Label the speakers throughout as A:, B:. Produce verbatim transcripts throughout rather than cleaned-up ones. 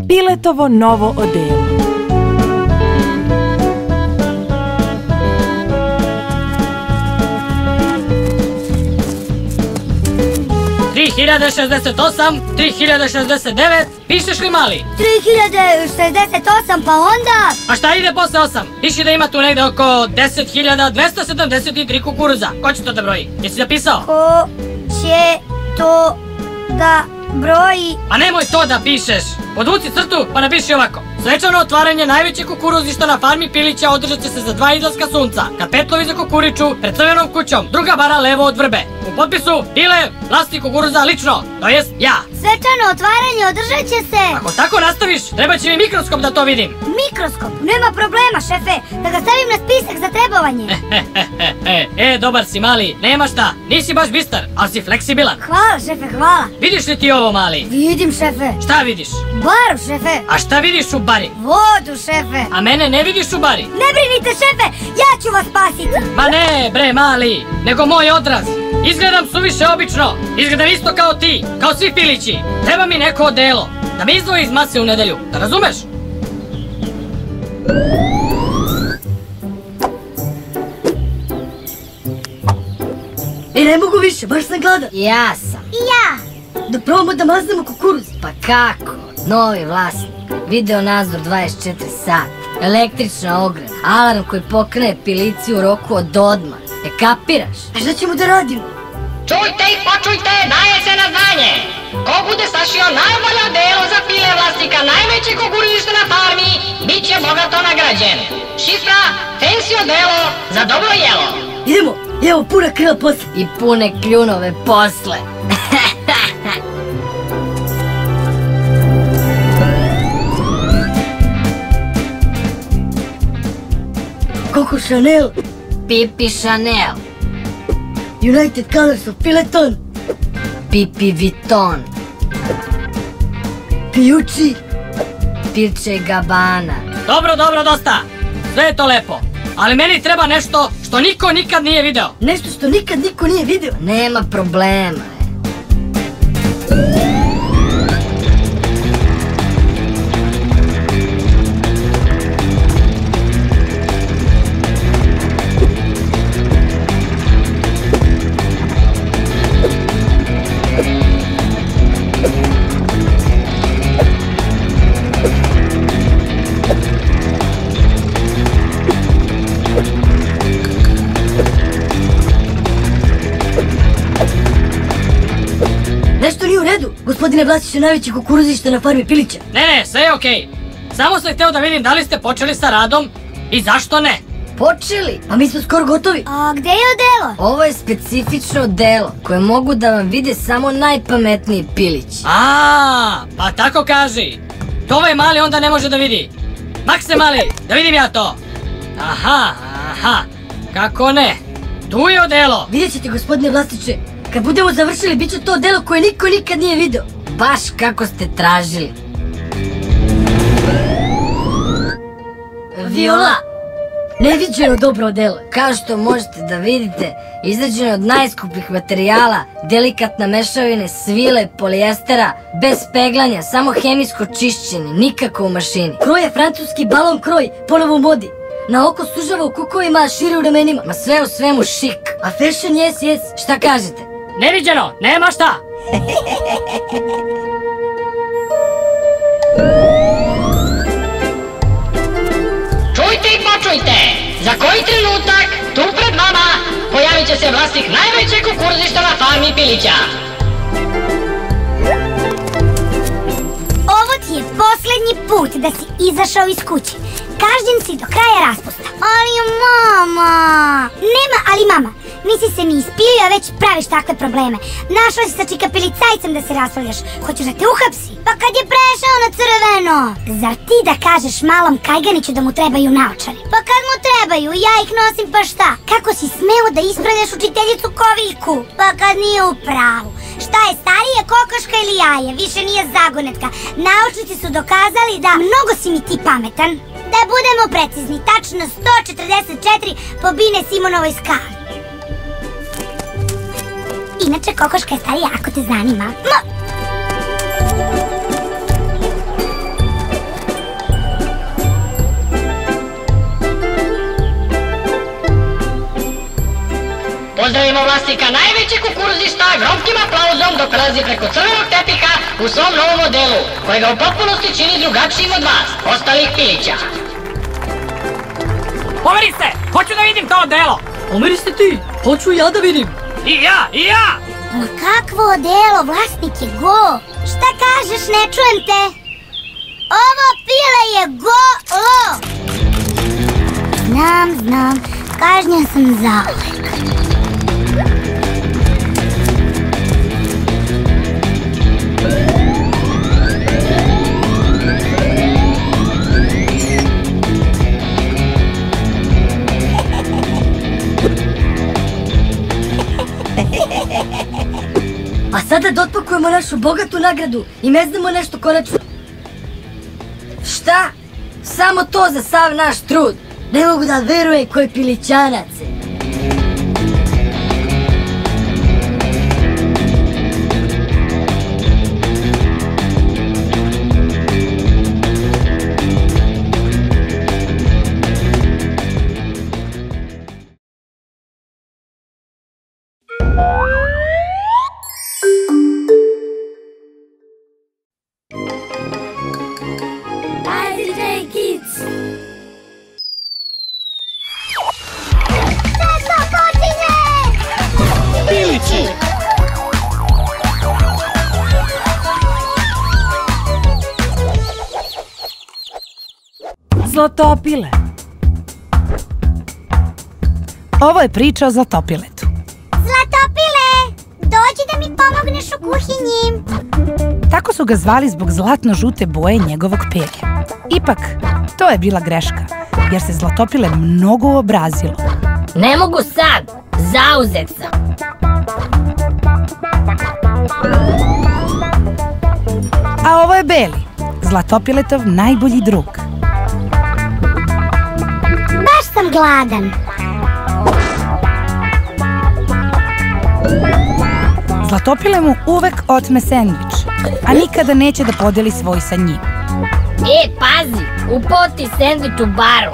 A: Piletovo novo odelo.
B: tri hiljade šezdeset osam, tri hiljade šezdeset devet, pišeš li mali?
C: tri hiljade šezdeset osam, pa onda...
B: A šta ide posle osam? Piši da ima tu negde oko deset hiljada dvesta sedamdeset tri kukuruza. Ko će to da broji? Jesi zapisao?
C: Ko će to da broji?
B: Pa nemoj to da pišeš. Podvuci crtu pa napiši ovako. Svečano otvaranje najvećeg kukuruzišta na farmi Pilića održat će se za dva izlaska sunca. Kad petlovi za kukuriču pred crvenom kućom, druga bara levo od vrbe. U potpisu Pile, vlasnik kukuruza lično, to jest ja.
C: Svečano otvaranje održat će se...
B: Ako tako nastaviš, treba će mi mikroskop da to vidim.
C: Mikroskop? Nema problema, šefe. Da ga stavim na spisak za trebovanje.
B: E, dobar si mali, nema šta. Nisi baš bistar, ali si fleksibilan.
C: Hvala, šefe, hvala.
B: Vidiš li ti ovo, mali?
C: Vidim, šefe.
B: Šta vidiš?
C: Baru, šefe.
B: A šta vidiš u bari?
C: Vodu, šefe.
B: A mene ne vidiš u bari?
C: Ne brinite, šefe, ja ću vas spasiti.
B: Ma ne, bre, mali, nego moj odraz. Izgledam suviše obično. Izgledam isto kao ti, kao svi Pilići. Treba mi neko odelo, da me izdvoji iz mase u nedelju, da razumeš?
D: E, ne mogu više, baš sam gladan.
E: Ja sam.
C: I ja.
D: Da probamo da maznemo kukuruz.
E: Pa kako? Novi vlasnik. Video nadzor dvadeset četiri sata. Električna ograda. Alarm koji pokrene Pilici u roku od odmah. E, kapiraš?
D: A šta ćemo da radimo?
F: Čujte i počujte, daje se na znanje. Ko bude sašio najbolje odelo za Pile vlasnika najvećeg kukuruzišta na farmi, bit će bogato nagrađen. Šifra, fancy odelo za dobro jelo.
D: Idemo, evo puna krila posle.
E: I pune kljunove posle.
D: Coco Chanel.
E: Pipi Chanel.
D: United Colors of Pileton.
E: Pipi Vuitton.
D: Pijuči.
E: Pirče Gabbana.
B: Dobro, dobro, dosta. Sve je to lepo. Ali meni treba nešto što niko nikad nije video.
D: Nešto što nikad niko nije video.
E: Nema problema.
D: Nešto nije u redu, gospodine vlasniče najvećeg kukuruzišta na farmi Pilića.
B: Ne, ne, sve je okej. Samo sam hteo da vidim da li ste počeli sa radom i zašto ne.
E: Počeli?
D: A mi smo skoro gotovi.
C: A gde je odelo?
E: Ovo je specifično odelo koje mogu da vam vide samo najpametniji Pilići.
B: A, pa tako kaži. To ovaj mali onda ne može da vidi. Makse mali, da vidim ja to. Aha, aha, kako ne. Tu je odelo.
D: Vidjet ćete, gospodine vlasniče, kad budemo završili, bit će to odelo koje niko nikad nije video.
E: Baš kako ste tražili.
D: Viola. Neviđeno dobro odelo.
E: Kao što možete da vidite, izrađeno od najskupljih materijala, delikatna mešavine svile, polijestera, bez peglanja, samo hemijsko čišćenje, nikako u mašini.
D: Kroj je francuski balon kroj, ponovo u modi. Na oko sužava u kukovima, a širi u ramenima.
E: Ma sve u svemu šik.
D: A fashion yes, yes.
E: Šta kažete?
B: Neviđeno, nema šta.
F: Čujte i počujte, za koji trenutak tu pred vama pojavit će se vlasnik najvećeg kukuruzišta na farmi Pilića.
C: Ovo ti je posljednji put da si izašao iz kuće. Kažnjen si do kraja raspusta. Ali mama... Nema ali mama. Nisi se ni ispilio, a već praviš takve probleme. Našao si sa čika Pilicajcem da se raspravljaš. Hoćeš da te uhapsi? Pa kad je prešao na crveno. Zar ti da kažeš malom Kajganiću da mu trebaju naočari? Pa kad mu trebaju, ja ih nosim pa šta? Kako si smeo da ispravljaš učiteljicu Koviljku? Pa kad nije u pravu. Šta je starije, kokoška ili jaje? Više nije zagonetka. Naučnici su dokazali da mnogo si mi ti pametan. Da budemo precizni, tačno sto četrdeset četiri po Bine Simonovoj skali. Inače, kokoška je starija ako te zanima.
F: Pozdravimo vlasnika najvećeg kukuruzista gromkim aplauzom dok prelazi preko crvenog tepiha u svom novom modelu, koji ga u potpunosti čini drugačijim od vas, ostalih pilića.
B: Pomeri se! Hoću da vidim to odelo!
D: Pomeri se ti, hoću ja da vidim.
B: I ja, i ja!
C: Ma kakvo odelo, vlasnik je go! Šta kažeš, ne čujem te? Ovo pile je golo! Znam, znam, kažnjen sam zauvek.
D: A sada da otpakujemo našu bogatu nagradu i meznemo nešto konačno. Šta? Samo to za sav naš trud. Ne mogu da verujem koji pilićanac.
A: Zlatopile. Ovo je priča o Zlatopiletu.
C: Zlatopile, dođi da mi pomogneš u kuhinji.
A: Tako su ga zvali zbog zlatno-žute boje njegovog pege. Ipak, to je bila greška, jer se Zlatopile mnogo uobrazilo.
E: Ne mogu sad, zauzet sam.
A: A ovo je Beli, Zlatopiletov najbolji drug.
C: Baš sam gladan.
A: Zlatopile mu uvek otme sendvič, a nikada neće da podeli svoj sa njim.
E: E, pazi, upao ti sendvič u baru.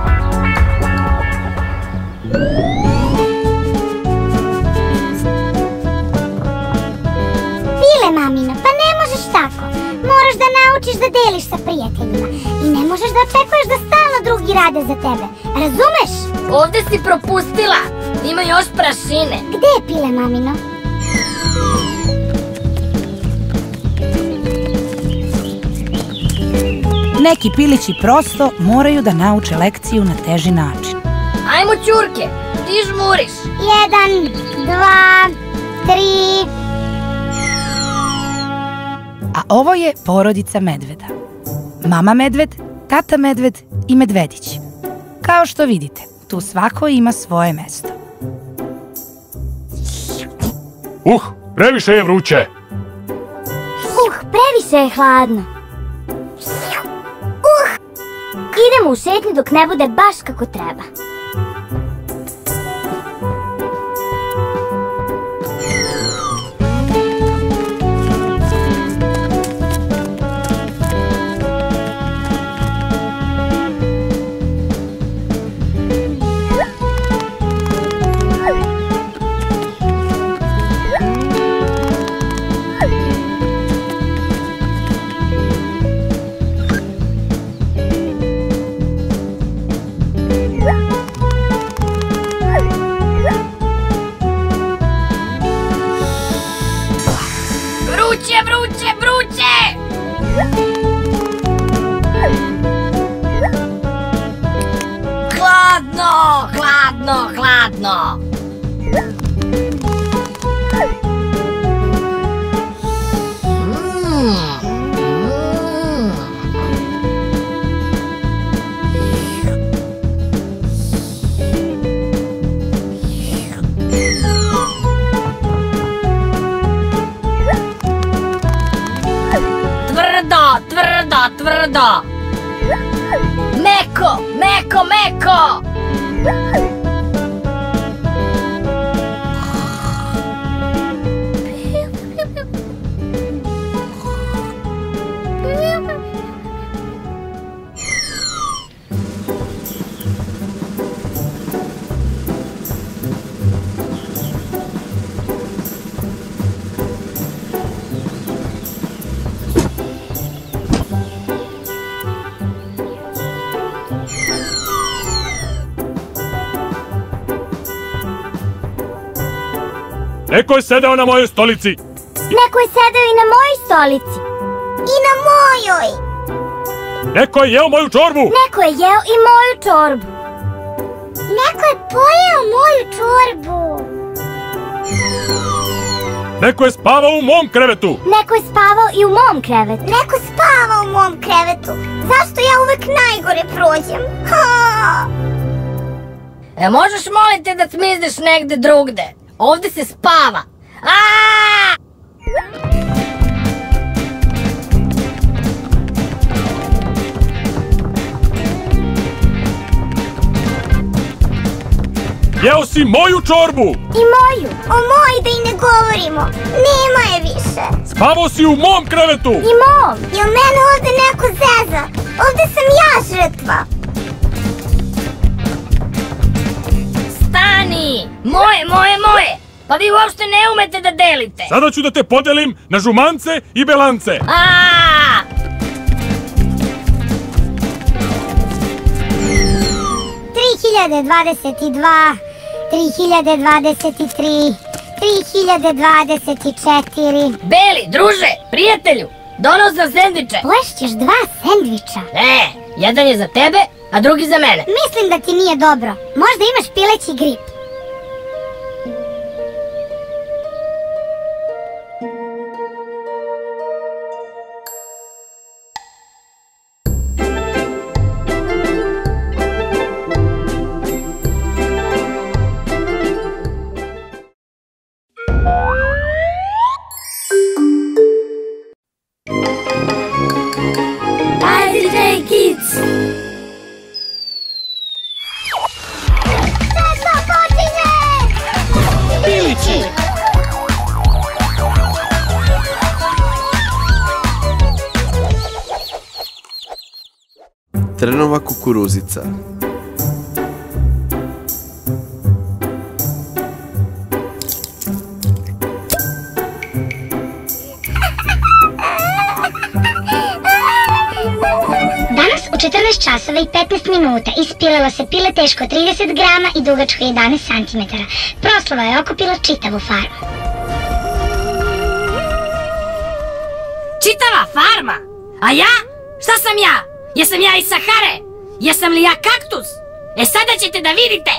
C: Pile, mamina, pa ne možeš tako. Moraš da naučiš da deliš sa prijateljima i ne možeš da očekuješ da stalno drugi rade za tebe. Razumeš?
E: Ovde si propustila. Ima još prašine.
C: Gde je Pile, mamino?
A: Neki pilići prosto moraju da nauče lekciju na teži način.
E: Ajmo, ćurke, ti žmuriš.
C: Jedan, dva, tri...
A: A ovo je porodica medveda. Mama medved, tata medved i medvedić. Kao što vidite, tu svako ima svoje mesto.
G: Uh, previše je vruće.
C: Uh, previše je hladno. Uh, idemo u šetnju dok ne bude baš kako treba.
E: Vruće, vruće, vruće! Hladno, hladno, hladno! Tvrdo, tvrdo, tvrdo! Meko, meko, meko!
G: Neko je sedeo na mojoj stolici.
C: Neko je sedeo i na mojoj stolici. I na mojoj.
G: Neko je jeo moju čorbu.
C: Neko je jeo i moju čorbu. Neko je pojeo moju čorbu.
G: Neko je spavao u mom krevetu.
C: Neko je spavao i u mom krevetu. Neko spava u mom krevetu. Zašto ja uvek najgore prođem? Ha!
E: E, možeš moliti da smizneš negde drugde? Ovde se spava. Aaaa!
G: Jeo si moju čorbu.
C: I moju. O moj da i ne govorimo. Nema je više.
G: Spavao si u mom krevetu.
C: I mom. Jel mene ovde neko zeza? Ovde sam ja žrtva.
E: Stani! Moje, moje, moje! Pa vi uopšte ne umete da delite.
G: Sada ću da te podelim na žumance i belance.
E: Aaaa!
C: tri hiljade dvadeset dva, tri hiljade dvadeset tri, tri hiljade dvadeset četiri.
E: Beli, druže, prijatelju, donao sam sendviče.
C: Poješćeš dva sendviča?
E: Ne, jedan je za tebe, a drugi za mene.
C: Mislim da ti nije dobro. Možda imaš pileći grip.
H: Trnova kukuruzica.
C: Danas u četrnaest časova i petnaest minuta ispililo se pile teško trideset grama i dugačko jedanaest centimetara. Proslava je okupila čitavu farmu.
E: Čitava farma? A ja? Šta sam ja? Jesam ja iz Sahare? Jesam li ja kaktus? E sada ćete da vidite!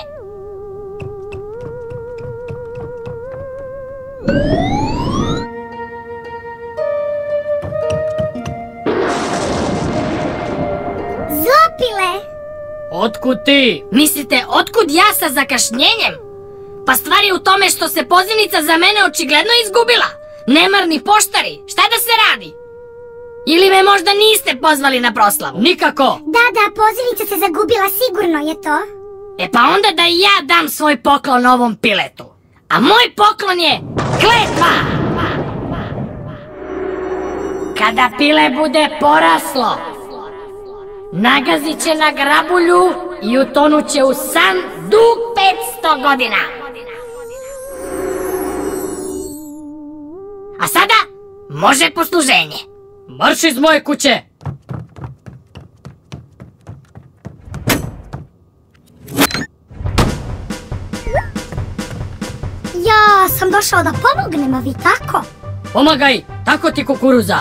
C: Zopile!
B: Otkud ti?
E: Mislite, otkud ja sa zakašnjenjem? Pa stvar je u tome što se pozivnica za mene očigledno izgubila. Nemarni poštari, šta da se radi? Ili me možda niste pozvali na proslavu?
B: Nikako!
C: Da, da, pozivnica se zagubila, sigurno je to.
E: E pa onda da i ja dam svoj poklon ovom piletu. A moj poklon je kletva! Kada pile bude poraslo, nagazit će na grabulju i utonut će u san dug petsto godina. A sada može posluženje.
B: Marš iz moje kuće!
C: Ja sam došao da pomognem, a vi tako?
B: Pomagaj, tako ti kukuruza.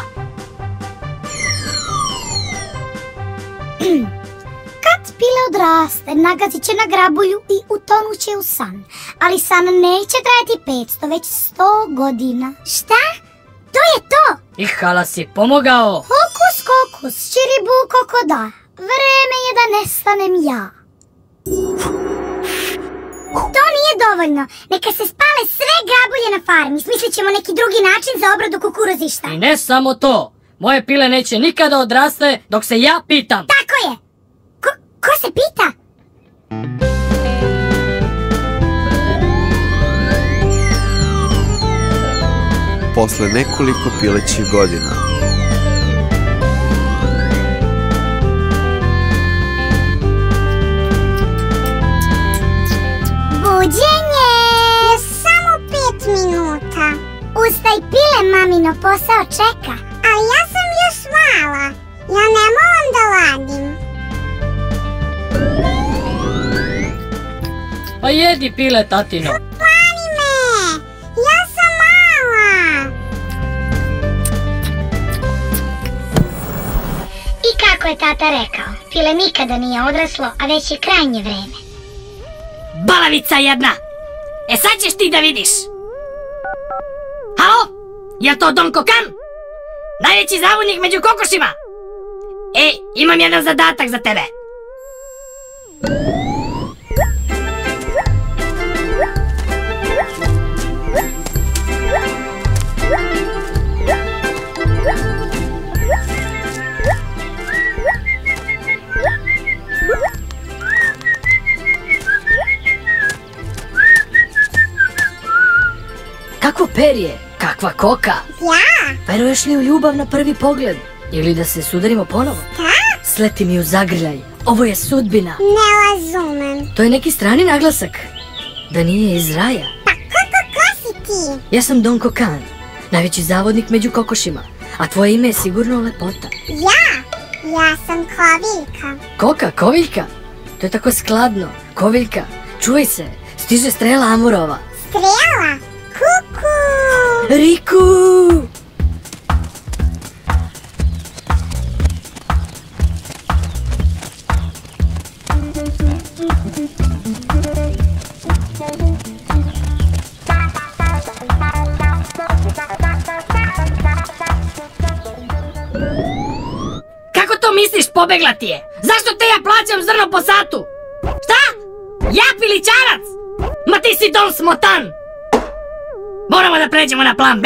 C: Kad pile odraste, nagazit će na grabulju i utonut će u san. Ali san neće trajati petsto, već sto godina. Šta? To je to!
B: Ihala si pomogao.
C: Hokus kokus, čiribu kokoda. Vreme je da nestanem ja. To nije dovoljno. Neka se spale sve grabulje na farmi. Smislit ćemo neki drugi način za obradu kukuruzišta.
B: I ne samo to. Moje pile neće nikada odraste dok se ja pitam.
C: Tako je. Ko, ko se pita?
H: Posle nekoliko pilećih godina.
C: Buđenje! Još samo pet minuta. Ustaj pile, mamino posao čeka. Ali ja sam još mala. Ja ne moram da ladim.
B: Pa jedi pile, tatino.
C: Plani me! Ja je tata rekao. Pile nikada nije odraslo, a već je krajnje vreme.
E: Balavica jedna! E sad ćeš ti da vidiš! Halo? Je to Don Kokan? Najveći zavodnik među kokošima! E, imam jedan zadatak za tebe!
D: Kakvo perje, kakva koka.
C: Ja?
D: Veruješ li u ljubav na prvi pogled? Ili da se sudarimo ponovo?
C: Da?
D: Sleti mi u zagrljaj, ovo je sudbina.
C: Ne razumem.
D: To je neki strani naglasak. Da nije iz raja.
C: Pa kako, ko si ti?
D: Ja sam Don Kokan, najveći zavodnik među kokošima. A tvoje ime je sigurno Lepota.
C: Ja? Ja sam Koviljka.
D: Koka, koviljka? To je tako skladno. Koviljka, čuvaj se, stiže strela Amurova.
C: Strela? Kuku!
D: Riku!
E: Kako to misliš, pobegla ti je? Zašto te ja plaćam zrno po satu? Šta? Ja pilićarac? Ma ti si Don Smotan! Moramo da pređemo na plan B.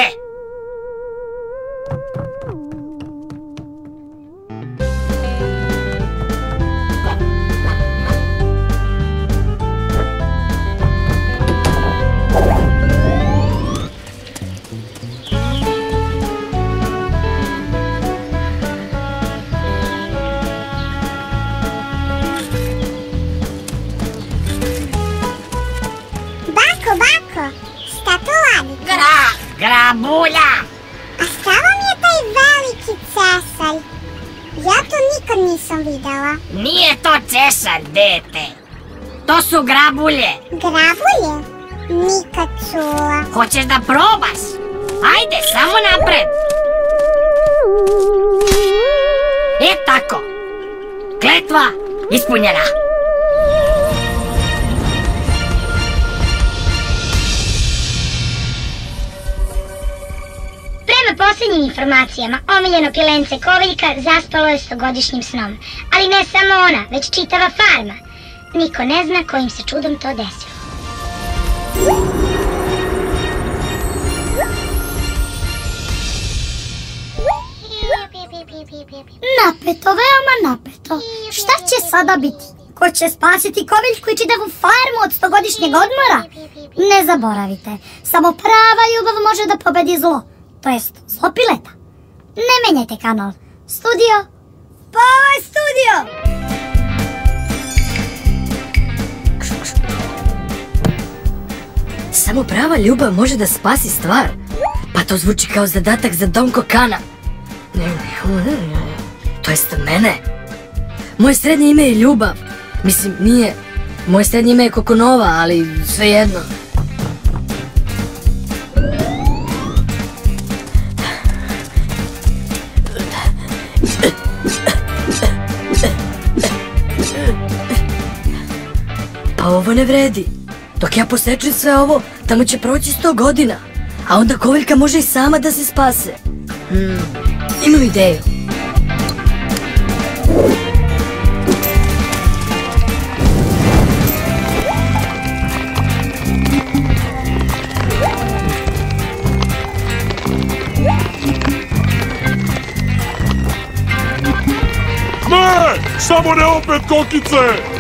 C: Bako, bako, šta to radi?
E: Gra, grabulja!
C: A šta vam je taj veliki cesar? Ja to nikad nisam videla.
E: Nije to cesar, dete. To su grabulje.
C: Grabulje? Nikad čula.
E: Hoćeš da probaš? Ajde, samo napred. E tako. Kletva ispunjena.
C: Prema posljednjim informacijama, omiljeno pilence Koviljka zaspalo je stogodišnjim snom. Ali ne samo ona, već čitava farma. Niko ne zna kojim se čudom to desilo.
I: Napeto, veoma napeto. Šta će sada biti? Ko će spasiti Koviljku i čitavu farmu od stogodišnjeg odmora? Ne zaboravite, samo prava ljubav može da pobedi zlo. To jest, zlo pileta. Ne menjajte kanal. Studio? Pa studio!
D: Samo prava ljubav može da spasi stvar. Pa to zvuči kao zadatak za Don Kokana. To jest mene. Moje srednje ime je Ljubav. Mislim, nije. Moje srednje ime je Kokonova, ali svejedno. Pa ovo ne vredi. Dok ja posečem sve ovo, tamo će proći sto godina. A onda Koviljka može i sama da se spase. Hmm, imam ideju.
G: Ne! Samo ne opet kokice!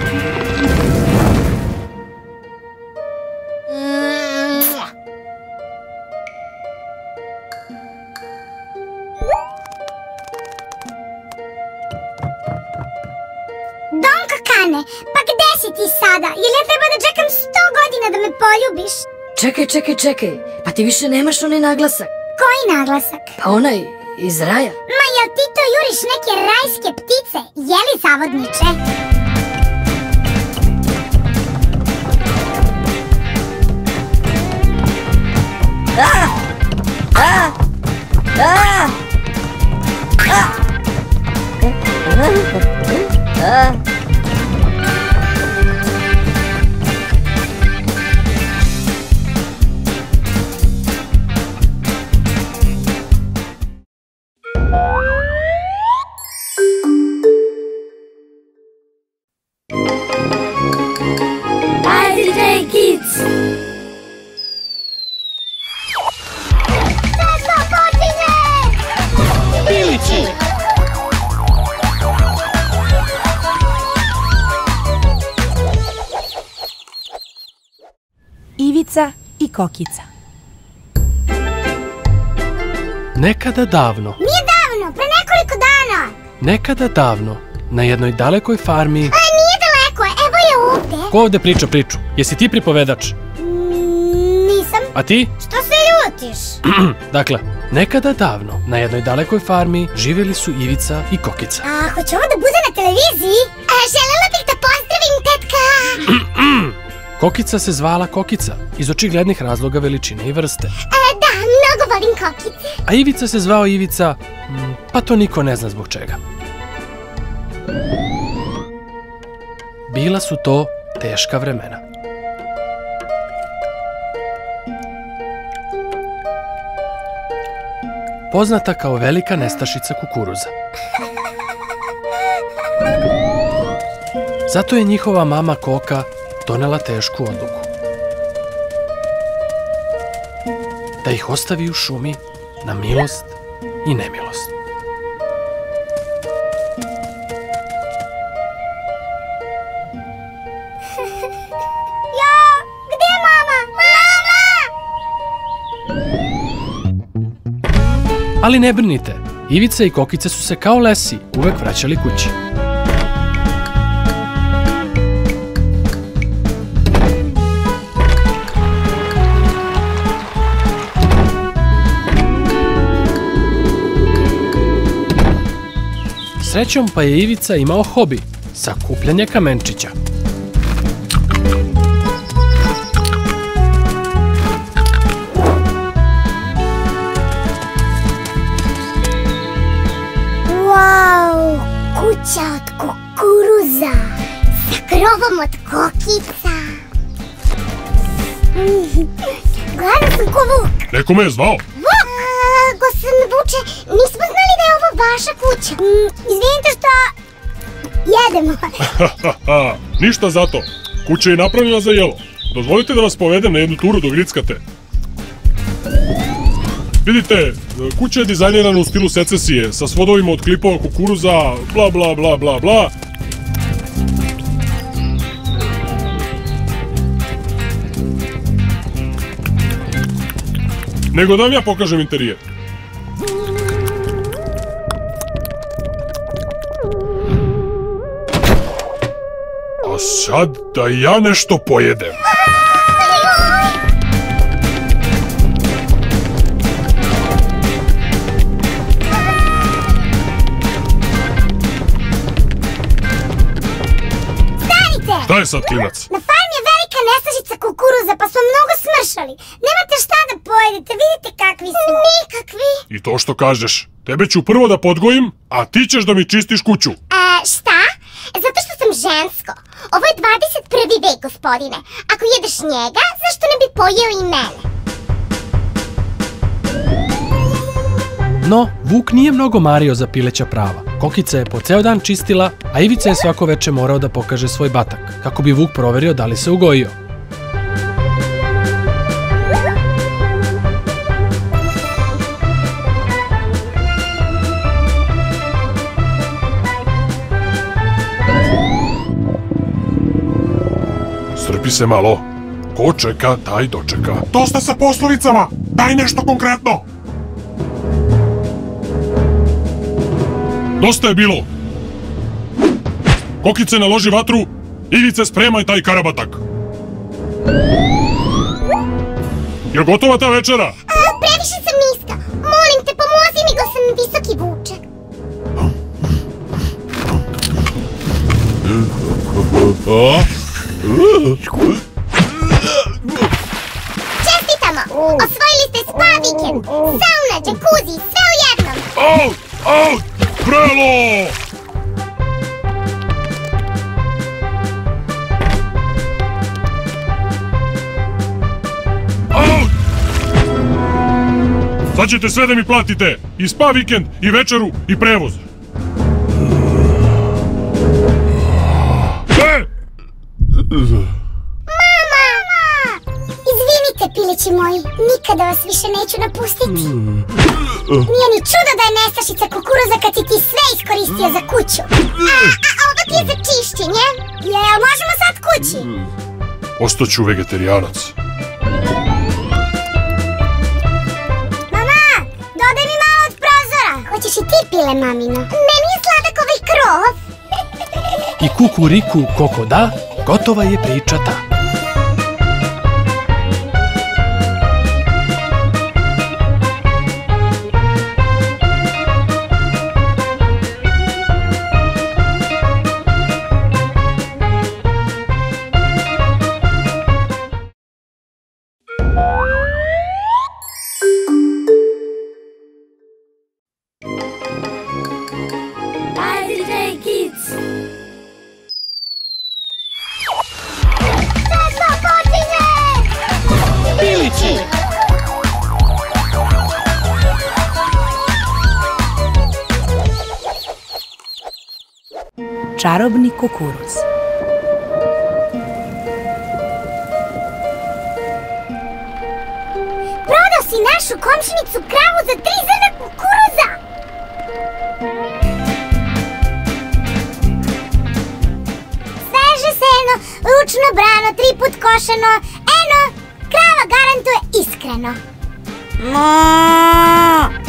C: Don Kokane, pa gde si ti sada? Jel ja treba da čekam sto godina da me poljubiš?
D: Čekaj, čekaj, čekaj. Pa ti više nemaš onaj naglasak.
C: Koji naglasak?
D: Pa onaj iz raja.
C: Ma jel ti to juriš neke rajske ptice? Jeli zavodniče?
D: A! A! A! A!
A: Ivica i Kokica.
J: Nekada davno,
I: Nije davno, pre nekoliko dana.
J: nekada davno, na jednoj dalekoj farmi...
I: A nije daleko, evo je ovde.
J: Ko ovde priča priču? Jesi ti pripovedač?
I: Mm, nisam.
J: A ti?
I: Što se ljutiš?
J: Dakle, nekada davno, na jednoj dalekoj farmi, živjeli su Ivica i Kokica.
I: A, hoće ovo da bude na televiziji? A, želela bih da pozdravim tetka.
J: Kokica se zvala Kokica, iz očiglednih razloga veličine i vrste.
I: E, da, mnogo volim kokice.
J: A Ivica se zvao Ivica, mm, pa to niko ne zna zbog čega. Bila su to teška vremena. Poznata kao velika nestašica kukuruza. Zato je njihova mama Koka donela tešku odluku. Da ih ostavi u šumi na milost i nemilost.
I: Ja, gde je mama? Mama!
J: Ali ne brinite, Ivica i Kokica su se kao lesi uvek vraćali kući. Srećom pa je Ivica imao hobi, sakupljanje kamenčića.
I: Wow, kuća od kukuruza sa krovom od kokica. Gledam sam ko Vuk.
G: Neko me je zvao?
I: Vuk! Gospodin Vuče, nismo znali da je ovo vaša kuća. Mm, izvinite što jedemo.
G: Ništa zato. Kuća je napravljena za jelo. Dozvolite da vas povedem na jednu turu dok grickate. Vidite, kuća je dizajnirana u stilu secesije, sa svodovima od klipova kukuruza, bla bla bla bla bla. Nego da vam ja pokažem interijer. A sad da ja nešto pojedem. Šta je sad, klinac?
I: Na farmi je velika nestašica kukuruza, pa smo mnogo smršali. Nemate šta da pojedete, vidite kakvi su. Nikakvi.
G: I to što kažeš. Tebe ću prvo da podgojim, a ti ćeš da mi čistiš kuću.
I: E, šta? Zato što sam žensko. Ovo je dvadeset prvi vek, gospodine. Ako jedeš njega, zašto ne bi pojeo i mene?
J: No, Vuk nije mnogo mario za pileća prava. Kokica je po ceo dan čistila, a Ivica je svako veče morao da pokaže svoj batak, kako bi Vuk proverio da li se ugojio.
G: Strpi se malo. Ko čeka, taj dočeka. Dosta sa poslovicama. Daj nešto konkretno. Dosta je bilo. Kokice, naloži vatru. Ivice, spremaj taj karabatak. Je li gotova ta večera?
I: A, previše sam niska. Molim te, pomozi mi, gospodin Visoki Vuče. Čestitamo! Osvojili ste spa vikend, sauna, džakuzi, sve u jednom.
G: Au! Au! Prelo! Sad ćete sve da mi platite. I spa vikend, i večeru, i prevoz. E!
I: Izvinite, pilići moji, nikada vas više neću napustiti. Nije ni čudo da je nestašica kukuruza kad si ti sve iskoristio za kuću. A, a ovo ti je za čišćenje. Jel možemo sad kući?
G: Ostaću vegetarijanac.
I: Mama, dodaj mi malo od prozora. Hoćeš i ti pile, mamino? Meni je sladak ovaj krov.
J: I kukuriku koko da, gotova je priča ta.
A: Čarobni kukuruz.
I: Prodao si našu komšinicu kravu za tri zrna kukuruza. Sveže seno, ručno brano, tri put košeno. Eno, krava garantuje iskreno. Mo!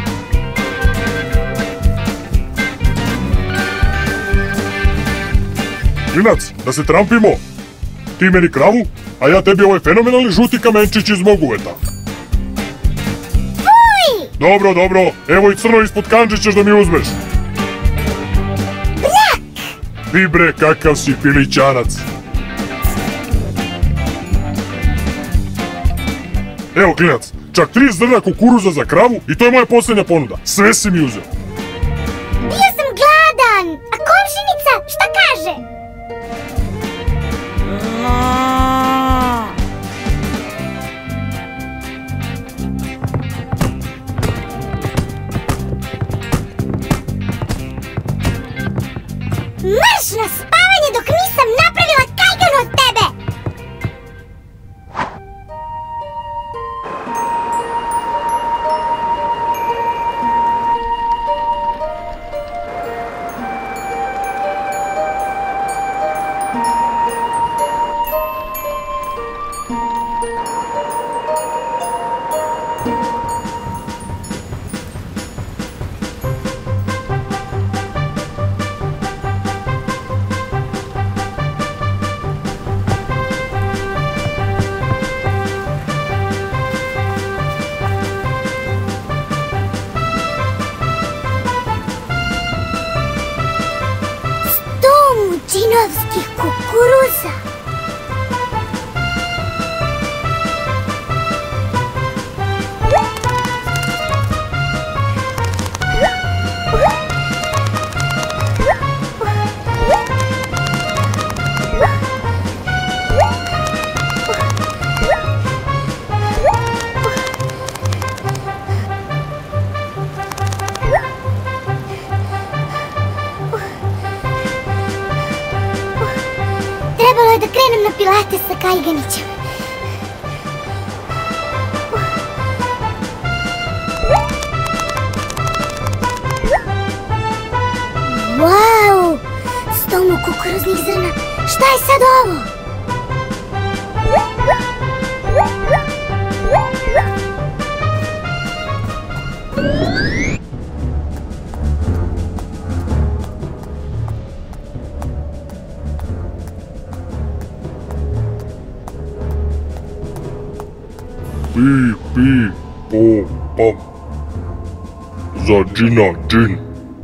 G: Klinac, da se trampimo. Ti meni kravu, a ja tebi ovaj fenomenalni žuti kamenčić iz mog uveta.
I: Fuj!
G: Dobro, dobro, evo i crno ispod kanđe ćeš da mi uzmeš.
I: Brak!
G: Ti bre, kakav si pilićanac. Evo klinac, čak tri zrna kukuruza za kravu i to je moja posljednja ponuda. Sve si mi uzeo.
I: Bio sam gladan, a komšinica šta kaže? Marš na spavanje dok nisam napravila kajganu od tebe! Džinovskih kukuruza. Trebalo je da krenem na pilates sa Kajganićem. Wow! Stomu kukuruznih zrna. Šta je sad ovo?
G: Pi, pi, po, pam. Za džina, džin.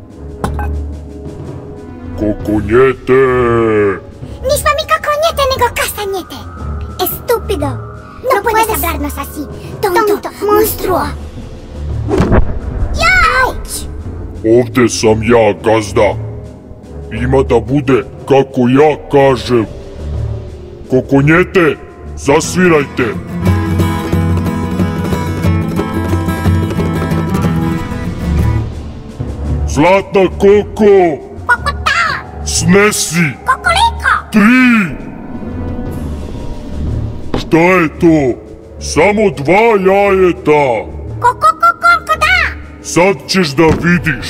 G: Kokonjete!
I: Nismo mi kokonjete, nego kastanjete. Estupido. No puedes hablarnos así. Tonto, monstruo. Jaj!
G: Ovde sam ja, gazda. Ima da bude kako ja kažem. Kokonjete, zasvirajte. Zlatna Koko!
C: Kokota!
G: Snesi!
C: Kokoliko!
G: Tri! Šta je to? Samo dva jajeta!
C: Koko, koliko da?
G: Sad ćeš da vidiš!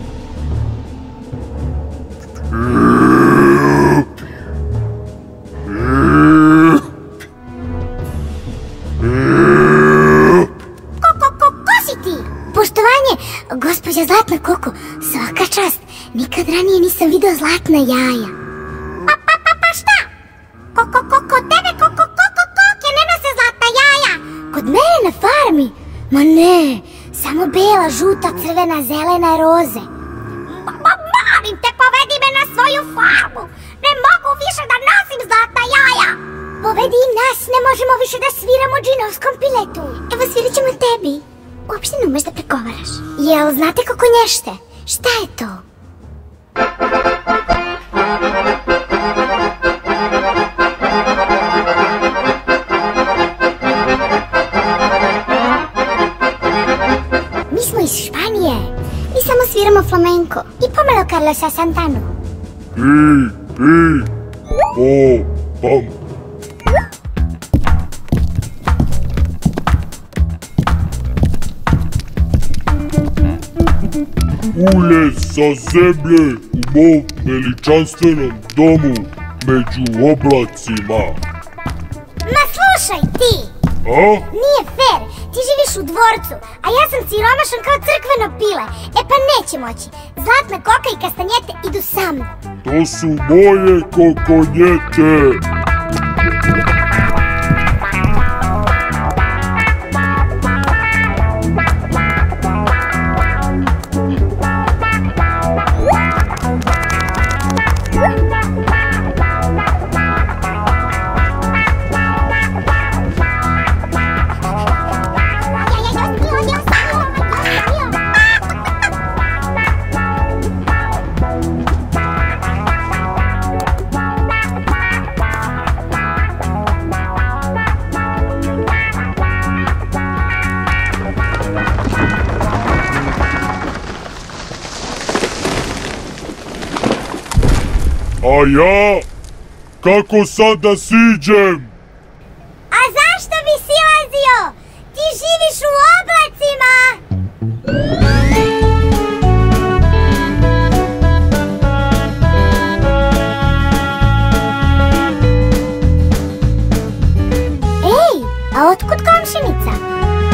C: Poštovanje, gospođa Zlatna Koko, svaka čast, nikad ranije nisam video zlatna jaja. Pa, pa, pa, pa šta? Koko, koko, tebe, koko, koko, koke, ne nose zlatna jaja. Kod mene na farmi? Ma ne, samo bela, žuta, crvena, zelena, roze. Ma, molim te, povedi me na svoju farmu. Ne mogu više da nosim zlatna jaja. Povedi i nas, ne možemo više da sviramo džinovskom piletu. Evo, svirat ćemo tebi. Uopšte ne umeš da pregovaraš. Jel znate kako nješte? Šta je to? Mi smo iz Španije. Mi samo sviramo flamenko i pomalo Carlosa Santanu.
G: Pi, pi, po, pam. Ulje sa zemlje u mom veličanstvenom domu među oblacima.
C: Ma slušaj ti!
G: A?
C: Nije fair, ti živiš u dvorcu, a ja sam siromašan kao crkveno pile. E pa neće moći, Zlatna Koka i kastanjete idu sa mnom.
G: To su moje kokonjete. A ja? Kako sad da siđem?
C: A zašto bi silazio? Ti živiš u oblacima! Ej, a otkud komšinica?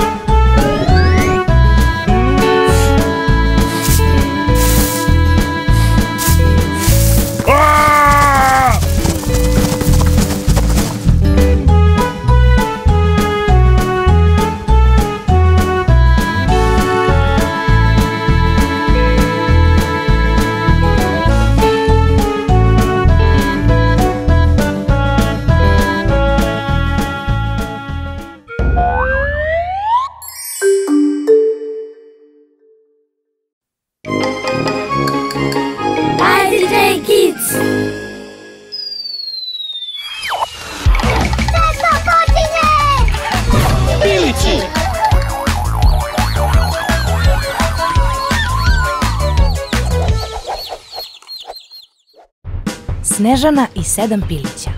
A: Snežana i sedam pilića.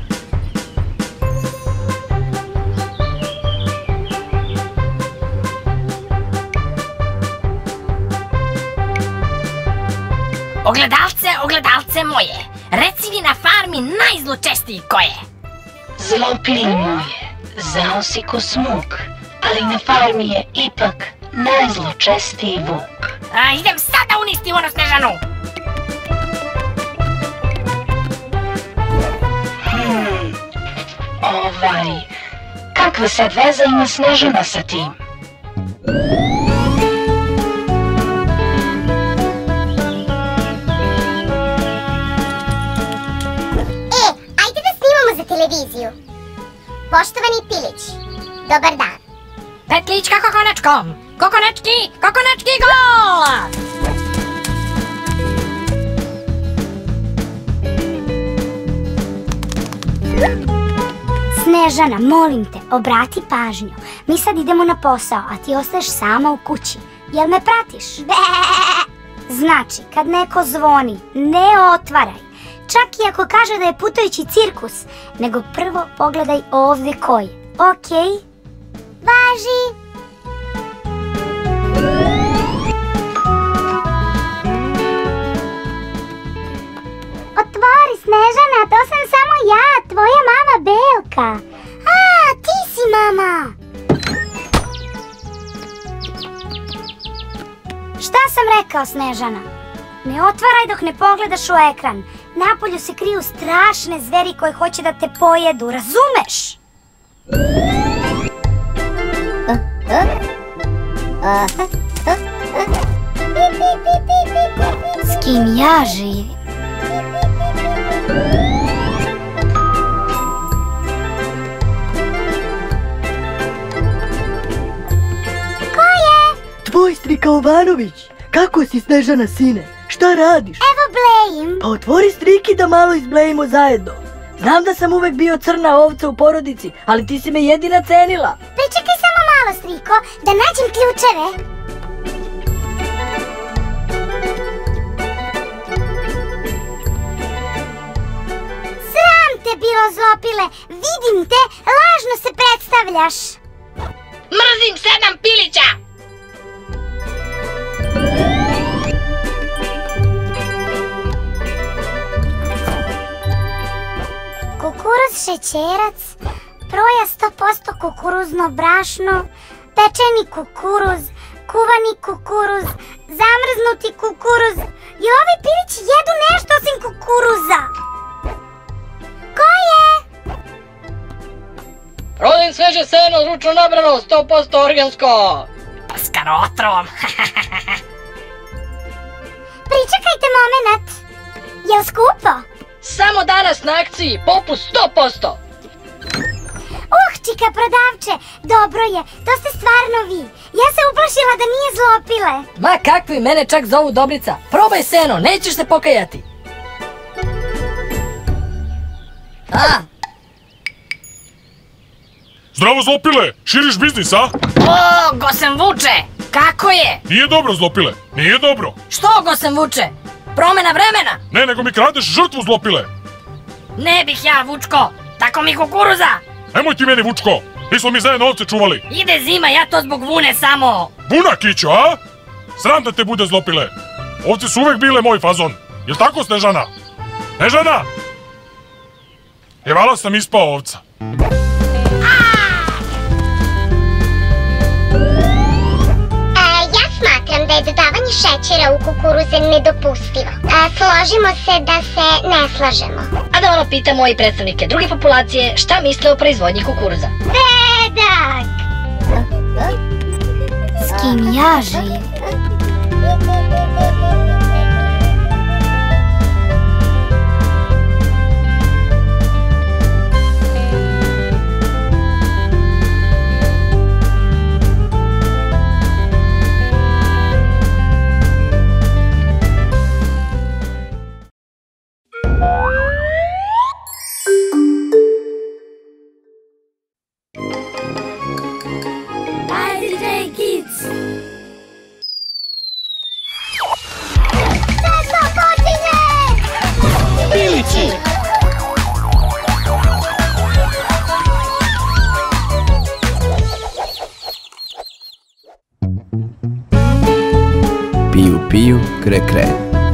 E: Ogledalce, ogledalce moje, reci mi na farmi najzločestiji ko je?
K: Zlopili moje, zao si ko smuk, ali na farmi je ipak najzločestiji vuk.
E: A, idem sad da unistim ono Snežanu!
K: Hmm, ovaj, kakve sad veze ima Snežana sa tim?
C: Televiziju. Poštovani Pilić, dobar dan.
E: Petlička kokonačkom, kokonački, kokonački gol!
C: Snežana, molim te, obrati pažnju. Mi sad idemo na posao, a ti ostaješ sama u kući. Jel me pratiš? Znači, kad neko zvoni, ne otvaraj. Čak i ako kaže da je putujući cirkus, nego prvo pogledaj ovdje ko je. Okej? Važi! Otvori, Snežana, to sam samo ja, tvoja mama Belka. A, ti si mama! Šta sam rekao, Snežana? Ne otvaraj dok ne pogledaš u ekran. Napolju se kriju strašne zveri koje hoće da te pojedu, razumeš? S kim ja živim? Ko je?
D: Tvoj strika Jovanović. Kako si, Snežana, sine? Šta radiš?
C: Evo blejim.
D: Pa otvori striki da malo izblejimo zajedno. Znam da sam uvek bio crna ovca u porodici, ali ti si me jedina cenila.
C: Pričekaj samo malo, striko, da nađem ključeve. Sram te bilo, Zlopile. Vidim te, lažno se predstavljaš.
E: Mrzim sedam pilića!
C: Kukuruz šećerac, proja sto posto kukuruzno brašno, pečeni kukuruz, kuvani kukuruz, zamrznuti kukuruz. I ovi pilići jedu nešto osim kukuruza. Ko je?
B: Prodajem sveže seno, ručno nabrano, sto posto organsko.
E: S karotrovom.
C: Pričekajte moment. Jel skupo?
B: Samo danas na akciji, popust sto posto.
C: Uh, čika prodavče, dobro je, to ste stvarno vi. Ja se uplašila da nije Zlopile.
E: Ma kakvi, mene čak zovu Dobrica. Probaj seno, nećeš se pokajati. A?
G: Zdravo, Zlopile, širiš biznis, a?
E: O, Gosen Vuče, kako je?
G: Nije dobro, Zlopile, nije dobro.
E: Što, Gosen Vuče? Promena vremena?
G: Ne, nego mi kradeš žrtvu, Zlopile.
E: Ne bih ja, Vučko, tako mi kukuruza.
G: Nemoj ti meni, Vučko, mi smo mi zajedno ovce čuvali.
E: Ide zima, ja to zbog Vune samo.
G: Vuna, Kićo, a? Sram da te bude, Zlopile. Ovce su uvek bile moj fazon. Jel tako, Snežana? Snežana! Jevala sam ispao ovca.
C: Smatram da je dodavanje šećera u kukuruze nedopustivo. Složimo se da se ne slažemo.
E: A da malo pitam moji predstavnike druge populacije šta misle o proizvodnji kukuruza.
C: Bedak! S kim ja živim?
H: Piju, piju, kre, kre.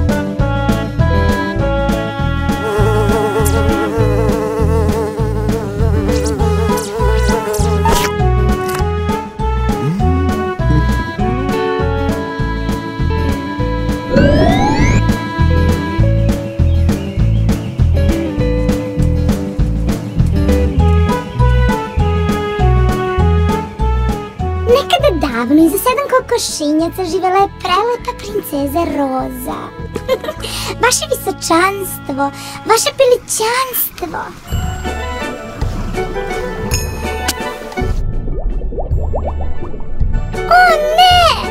C: Davno iza sedam kokošinjaca živela je prelepa princeza Roza. Vaše visočanstvo, vaše pilićanstvo. O ne!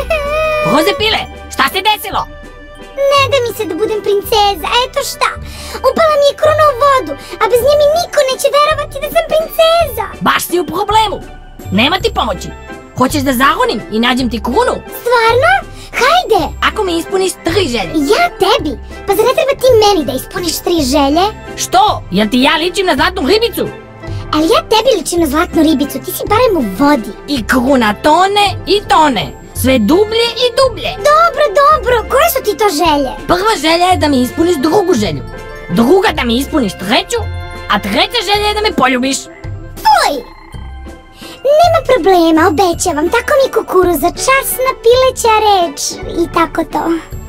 E: Roze pile! Šta se desilo?
C: Ne da mi se da budem princeza, eto šta.
I: Upala mi je kruna u vodu, a bez nje mi niko neće verovati da sam princeza.
E: Baš si u problemu. Nema ti pomoći. Hoćeš da zahonim i nađem ti krunu?
I: Stvarno? Hajde!
E: Ako mi ispuniš tri želje.
I: Ja tebi? Pa zar ne treba ti meni da ispuniš tri želje?
E: Što? Jel ti ja ličim na zlatnu ribicu?
I: Ali ja tebi ličim na zlatnu ribicu, ti si barem u vodi.
E: I kruna tone i tone. Sve dublje i dublje.
I: Dobro, dobro, koje su ti to želje?
E: Prva želja je da mi ispuniš drugu želju. Druga da mi ispuniš treću, a treća želja je da me poljubiš.
I: Fuj! Nema problema, obećavam, tako mi kukuruza, časna pileća reč i tako to.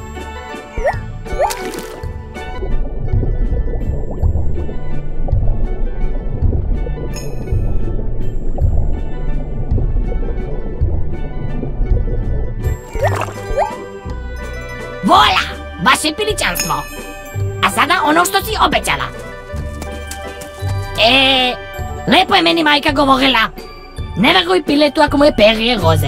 E: Vola, vaše pilićanstvo. A sada ono što si obećala. E, lepo je meni majka govorila. Ne veruj piletu ako mu je perje roze.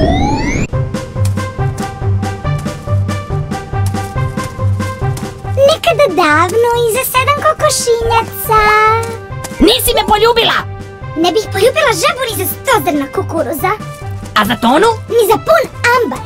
I: Nekada davno iza sedam kokošinjaca.
E: Nisi me poljubila!
I: Ne bih poljubila žabu ni za sto zrna kukuruza.
E: A za tonu?
I: Ni za pun ambar.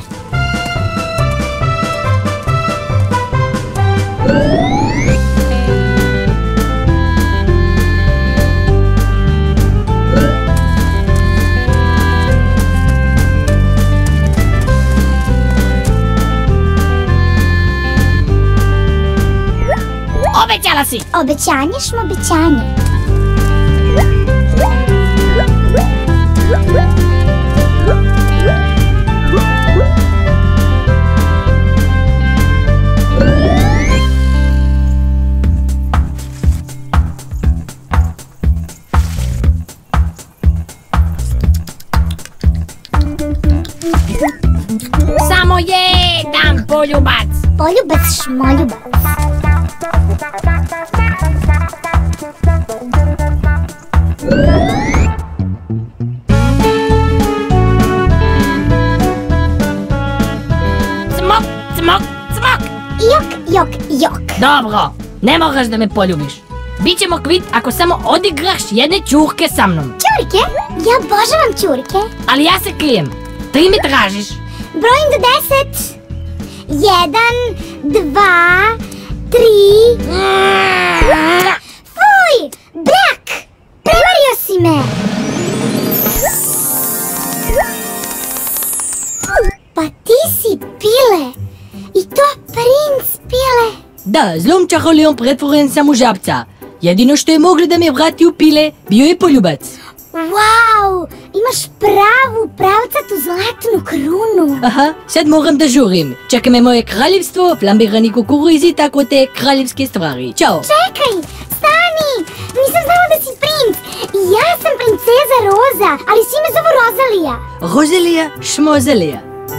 E: Obećala si!
I: Obećanje šmo obećanje.
E: Samo jedan poljubac!
I: Poljubac šmoljubac.
E: Cmok, cmok, cmok!
I: Jok, jok, jok.
E: Dobro, ne moraš da me poljubiš. Bićemo kvit ako samo odigraš jedne čurke sa mnom.
I: Čurke? Ja obožavam čurke.
E: Ali ja se krijem. Ti mi tražiš.
I: Brojim do deset. Jedan, dva, tri... Fuj! Brak! Prevario si me! Pa ti si Pile! I to princ Pile!
E: Da, zlom čarolijom pretvoren sam u žabca. Jedino što je moglo da me vrati u Pile, bio je poljubac.
I: Wow! Imaš pravu, pravcatu zlatnu krunu.
E: Aha, sad moram da žurim. Čeka me moje kraljevstvo, flambirani kukuruzi i tako te kraljevske stvari. Ćao!
I: Čekaj! Stani! Nisam znala da si princ. Ja sam princeza Roza, ali svi me zovu Rozalija.
E: Rozalija, šmozalija.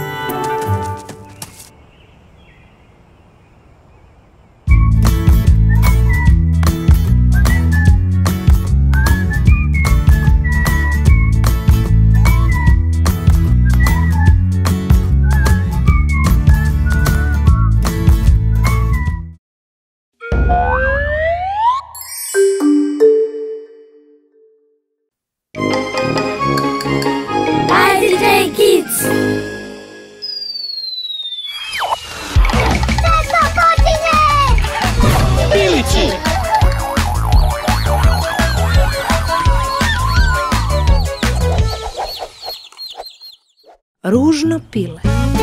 A: Ružno pile.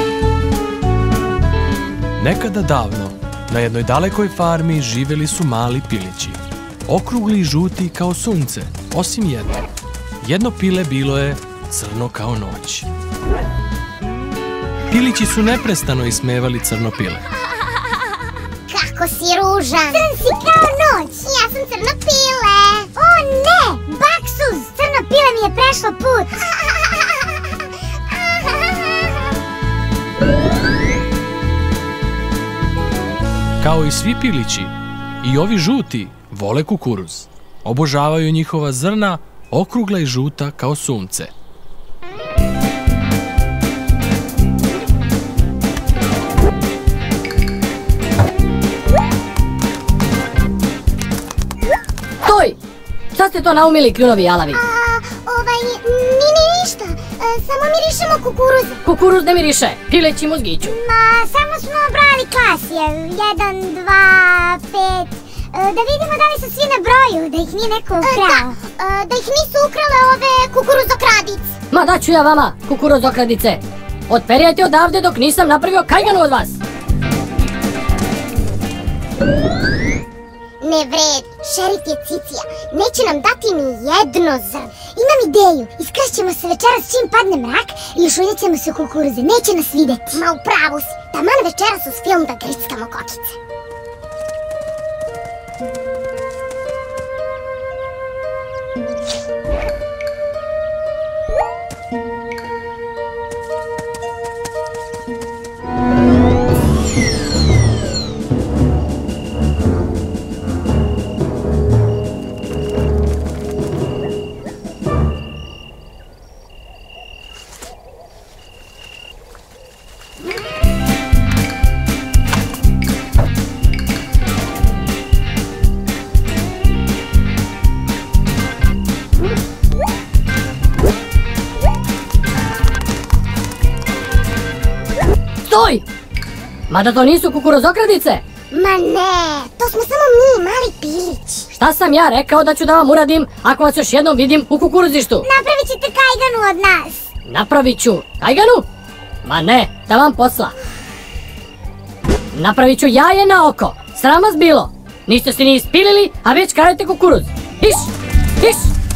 J: Nekada davno, na jednoj dalekoj farmi živjeli su mali pilići. Okrugli i žuti kao sunce, osim jedno. Jedno pile bilo je crno kao noć. Pilići su neprestano ismevali crno pile.
I: Kako si ružan! Crn si kao noć! Ja sam crno pile! O ne! Baksuz! Crno pile mi je prešlo put!
J: Kao i svi pilići, i ovi žuti vole kukuruz. Obožavaju njihova zrna, okrugla i žuta kao sunce.
E: ste to naumili, kljunovi jalavi?
I: Ovaj, mi ni ništa, samo mirišemo kukuruze.
E: Kukuruz ne miriše, pileći mozgiću.
I: Ma, samo smo brojali klasije, jedan, dva, pet, da vidimo da li su svi na broju, da ih nije neko ukrao. Da, da ih nisu ukrale ove kukuruzokradice.
E: Ma daću ja vama, kukuruzokradice. Otperijajte odavde dok nisam napravio kajganu od vas.
I: Ne vred, šerif je cicija, neće nam dati ni jedno zrno. Imam ideju, iskršćemo se večeras čim padne mrak i ušuljit ćemo se u kukuruze, neće nas vidjeti. Ma upravo si, taman večeras uz film da grickamo kokice.
E: Stoj! Mada to nisu kukuruzokradice?
I: Ma ne, to smo samo mi, mali pilić.
E: Šta sam ja rekao da ću da vam uradim ako vas još jednom vidim u kukuruzištu?
I: Napravit ćete kajganu od nas.
E: Napravit ću kajganu? Ma ne, da vam posla. Napravit ću jaje na oko. Sram vas bilo. Niste se ni ispilili, a već kradete kukuruz. Iš, iš.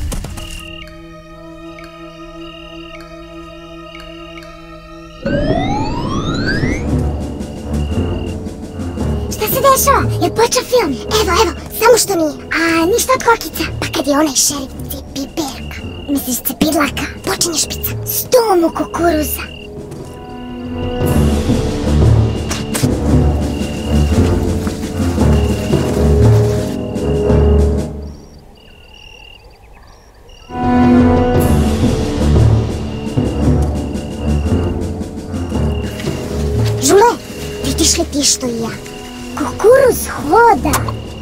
I: Šta se dešava? Je počeo film? Evo, evo, samo što nije. A ništa od kokica. Pa kad je onaj šerif cepiberka, misliš cepidlaka, počinje špica. Sto mu kukuruza. Žule, vidiš li ti što i ja? Kukuruz hoda.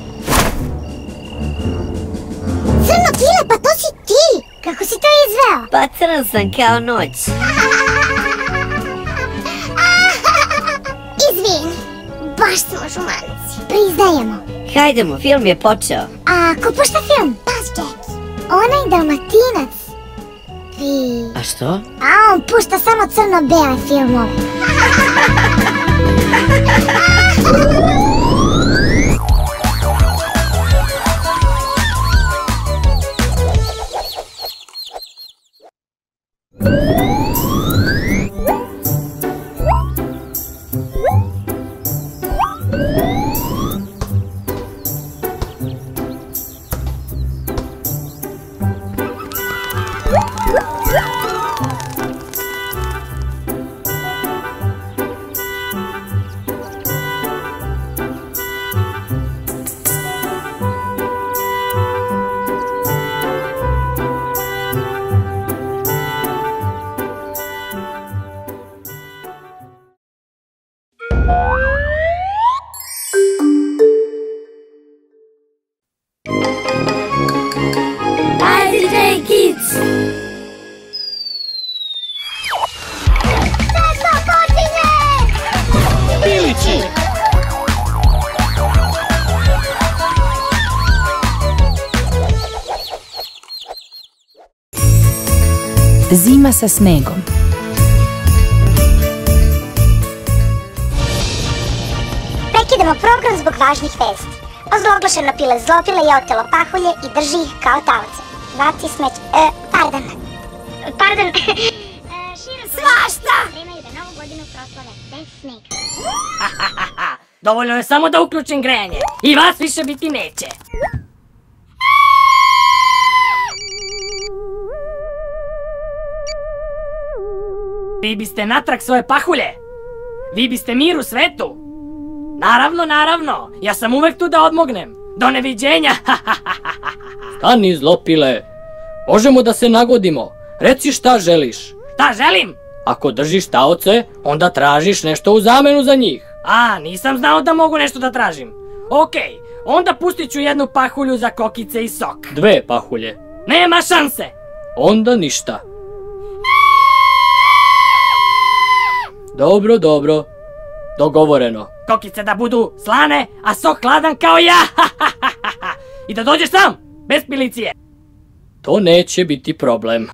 I: Crno pile, pa to si ti. Kako si to izveo?
L: Pa crn sam kao noć.
I: Izvini, baš smo žumanci. Priznajemo.
L: Hajdemo, film je počeo.
I: A ko pušta film? Pas Jackie. Onaj Dalmatinac. Vi...
L: A što?
I: A on pušta samo crno-bele filmove.
A: Zima sa snegom.
I: Prekidamo program zbog važnih vesti. Ozloglašeno pile zlopile je otelo pahulje i drži ih kao taoce. Baci smeć... E, pardon. Pardon. Svašta! Spremaju da novu godinu proslave bez snega.
E: Dovoljno je samo da uključim grejanje. I vas više biti neće. Vi biste natrag svoje pahulje. Vi biste mir u svetu. Naravno, naravno. Ja sam uvek tu da odmognem. Do neviđenja. Stani, zlopile. Možemo da se nagodimo. Reci šta želiš. Šta želim? Ako držiš taoce, onda tražiš nešto u zamenu za njih. A, nisam znao da mogu nešto da tražim. Okej, onda pustit ću jednu pahulju za kokice i sok.
B: Dve pahulje.
E: Nema šanse.
B: Onda ništa. Dobro, dobro. Dogovoreno.
E: Kokice da budu slane, a sok hladan kao ja. I da dođeš sam, bez pilicije.
B: To neće biti problem.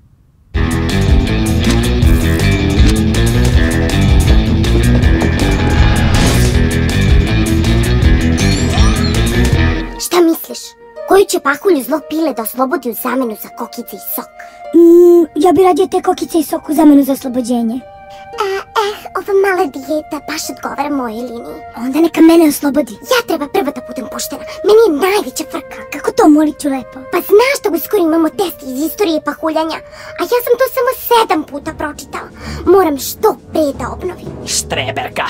C: Šta misliš? Koju će pahulju zlog pile da oslobodi u zamenu za kokice i sok?
I: Mm, ja bi radio te kokice i sok u zamenu za oslobođenje.
C: Eh, ova mala dijeta baš odgovara mojoj liniji.
I: Onda neka mene oslobodi.
C: Ja treba prvo da budem poštena. Meni je najveća frka.
I: Kako to, molit ću lepo?
C: Pa znaš da uskoro imamo test iz istorije pahuljanja, a ja sam to samo sedam puta pročitala. Moram što pre da obnovim.
E: Štreberka.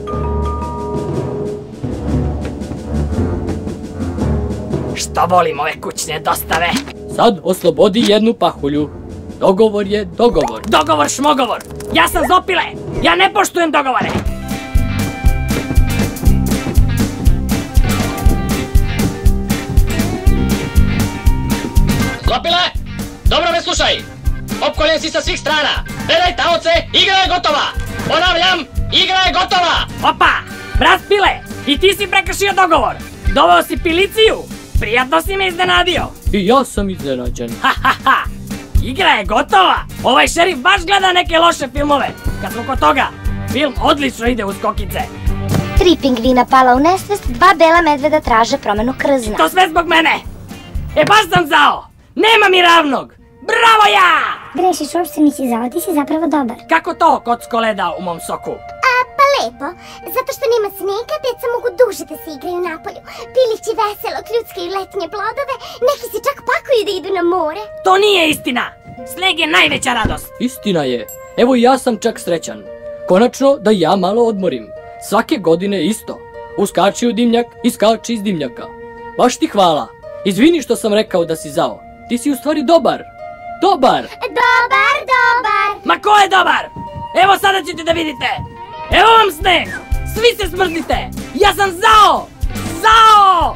E: Što volim ove kućne dostave?
B: Sad oslobodi jednu pahulju. Dogovor je dogovor.
E: Dogovor šmogovor. Ja sam Zopile. Ja ne poštujem dogovore.
F: Zopile, dobro me slušaj. Opkoljen si sa svih strana. Predaj taoce, igra je gotova. Ponavljam, igra je gotova.
E: Opa, brat Pile, i ti si prekršio dogovor. Doveo si Piliciju. Prijatno si me iznenadio.
B: I ja sam iznenađen.
E: Ha ha ha. Igra je gotova! Ovaj šerif baš gleda neke loše filmove. Kad smo kod toga, film odlično ide uz kokice.
C: Tri pingvina pala u nesvest, dva bela medveda traže promenu krzna.
E: To sve zbog mene! E baš sam zao! Nema mi ravnog! Bravo ja!
I: Grešiš, uopšte nisi zao, ti si zapravo dobar.
E: Kako to kocko leda u mom soku?
C: A, pa lepo. Zato što nema snega, deca mogu duže da se igraju napolju. Pilići veselo kljuckaju letnje plodove, neki se čak pakuju da idu na more.
E: To nije istina! Sneg je najveća radost!
B: Istina je. Evo i ja sam čak srećan. Konačno da ja malo odmorim. Svake godine isto. Uskači u dimnjak i skači iz dimnjaka. Baš ti hvala. Izvini što sam rekao da si zao. Ti si u stvari dobar. Dobar!
C: Dobar, dobar!
E: Ma ko je dobar? Evo sada ćete da vidite! Evo vam sneg! Svi se smrdite! Ja sam zao! Zao!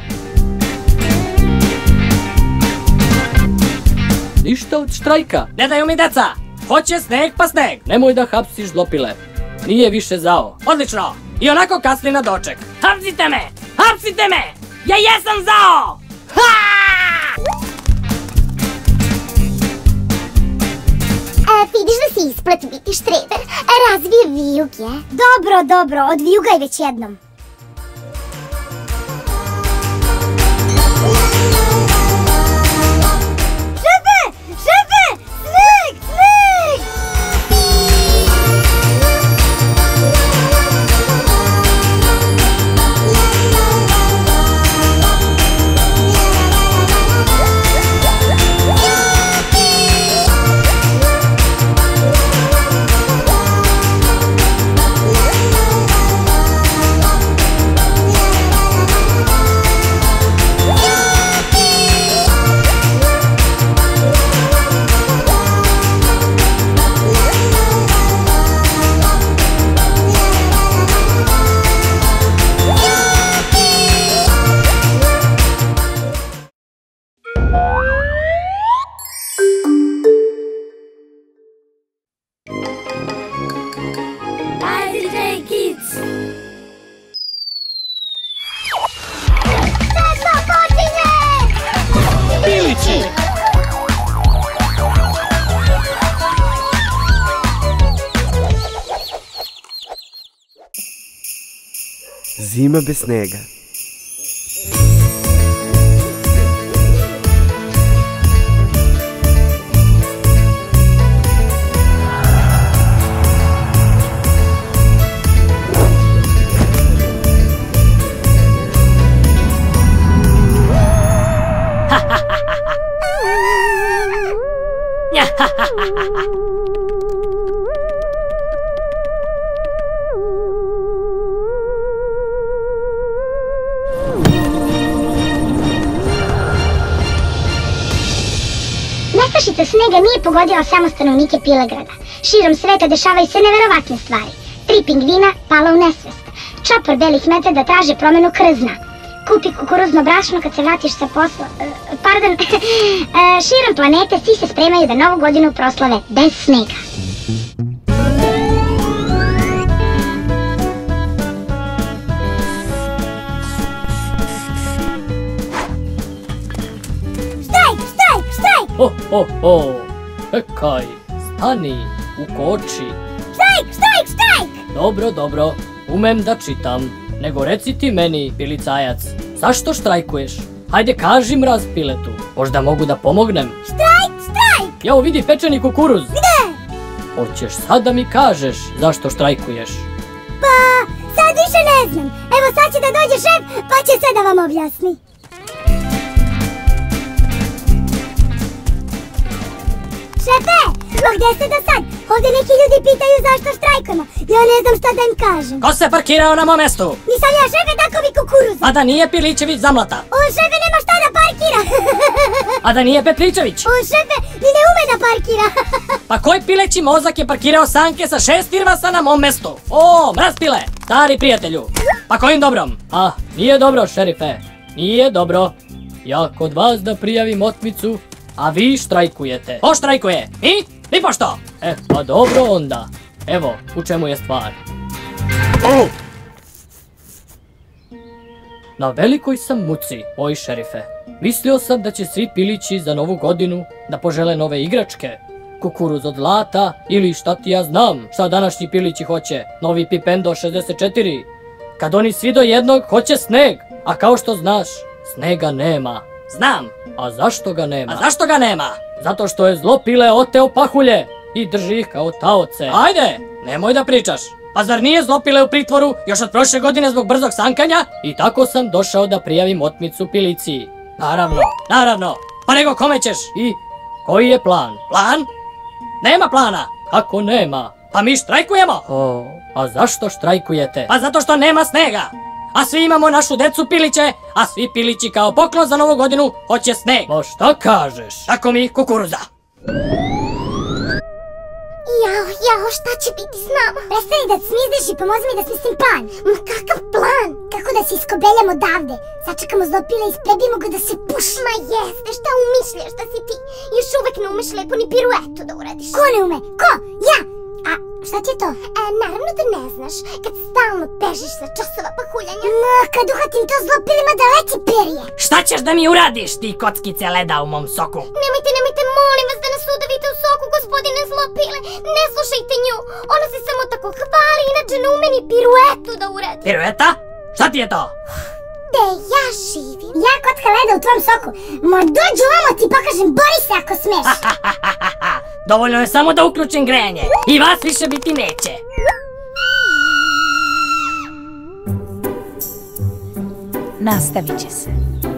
B: Ništa od štrajka.
E: Ne daju mi deca! Hoće sneg pa sneg!
B: Nemoj da hapsiš Zlopile. Nije više zao.
E: Odlično! I onako kasni na doček. Hapsite me! Hapsite me! Ja jesam zao! Ha!
C: Vidiš da si isplet biti štreber, razvije vijuge.
I: Dobro, dobro, odvijugaj već jednom. Šefe! Šefe! Sneg! Sneg!
H: Zima bez snega.
C: Nestašica snega nije pogodila samo stanovnike Pilegrada. Širom sveta dešavaju se neverovatne stvari. Tri pingvina pala u nesvest. Čopor belih medveda traže promenu krzna.
I: kupi kukuruzno brašno kad se vratiš sa posla. E, pardon, e, širom planete svi se spremaju da novu godinu proslave bez snega. Štrajk, štrajk, štrajk!
B: Ho, ho, ho, čekaj, stani, ukoči.
I: Štrajk, štrajk, štrajk!
B: Dobro, dobro, umem da čitam. Nego reci ti meni, pilicajac, zašto štrajkuješ? Hajde kaži mraz piletu, možda mogu da pomognem.
I: Štrajk, štrajk!
B: Jao, vidi pečeni kukuruz.
I: Gde?
B: Hoćeš sad da mi kažeš zašto štrajkuješ?
I: Pa, sad više ne znam. Evo sad će da dođe šef, pa će sve da vam objasni. Šefe, no gde ste do sad? Ovdje neki ljudi pitaju zašto štrajkujemo. Ja ne znam šta da im kažem.
B: Ko se parkirao na mom mestu?
I: Nisam ja šefe, tako vi kukuruz.
B: A da nije Pilićević zamlata?
I: On šefe nema šta da parkira.
B: A da nije Petričević?
I: On šefe ni ne ume da parkira.
B: Pa koji pileći mozak je parkirao sanke sa šest irvasa na mom mestu? O, mraz pile, stari prijatelju. Pa kojim dobrom? A, nije dobro, šerife. Nije dobro. Ja kod vas da prijavim otmicu, a vi štrajkujete. Ko štrajkuje? Mi? Ni pošto? E, pa dobro onda. Evo, u čemu je stvar. Oh! Na velikoj sam muci, moj šerife. Mislio sam da će svi pilići za novu godinu da požele nove igračke. Kukuruz od zlata ili šta ti ja znam šta današnji pilići hoće. Novi Pipendo šezdeset četiri. Kad oni svi do jednog hoće sneg. A kao što znaš, snega nema. Znam. A zašto ga nema? A zašto ga nema? Zato što je zlo pile oteo pahulje i drži ih kao taoce. Ajde, nemoj da pričaš. Pa zar nije zlo pile u pritvoru još od prošle godine zbog brzog sankanja? I tako sam došao da prijavim otmicu Piliciji. Naravno, naravno. Pa nego kome ćeš? I koji je plan? Plan? Nema plana. Kako nema? Pa mi štrajkujemo. O, a zašto štrajkujete? Pa zato što nema snega. A svi imamo našu decu piliće, a svi pilići kao poklon za novu godinu hoće sneg. Ma šta kažeš? Tako mi kukuruza.
I: Jao, jao, šta će biti s nama? Prestani da cmizdeš i pomozi mi da smislim plan. Ma kakav plan? Kako da se iskobeljamo odavde? Sačekamo zlopila i sprebimo ga da se pušma jeste. Šta umišljaš da si ti? Još uvek ne umeš lepo ni piruetu da uradiš. Ko ne ume? Ko? Ja! A šta ti je to? E, naravno da ne znaš, kad stalno težiš sa časova pahuljanja. Ma, kad uhatim to zlopilima da leti perje.
B: Šta ćeš da mi uradiš, ti kockice leda u mom soku?
I: Nemojte, nemojte, molim vas da nas udavite u soku, gospodine zlopile. Ne slušajte nju, ona se samo tako hvali, inače ne ume ni piruetu da uradi.
B: Pirueta? Šta ti je to?
I: Gde ja živim? Ja kocka leda u tvom soku. Ma dođu vamo ti pokažem, bori se ako smeš.
B: Dovoljno je samo da uključim grejanje. I vas više biti neće.
A: Nastavit će se.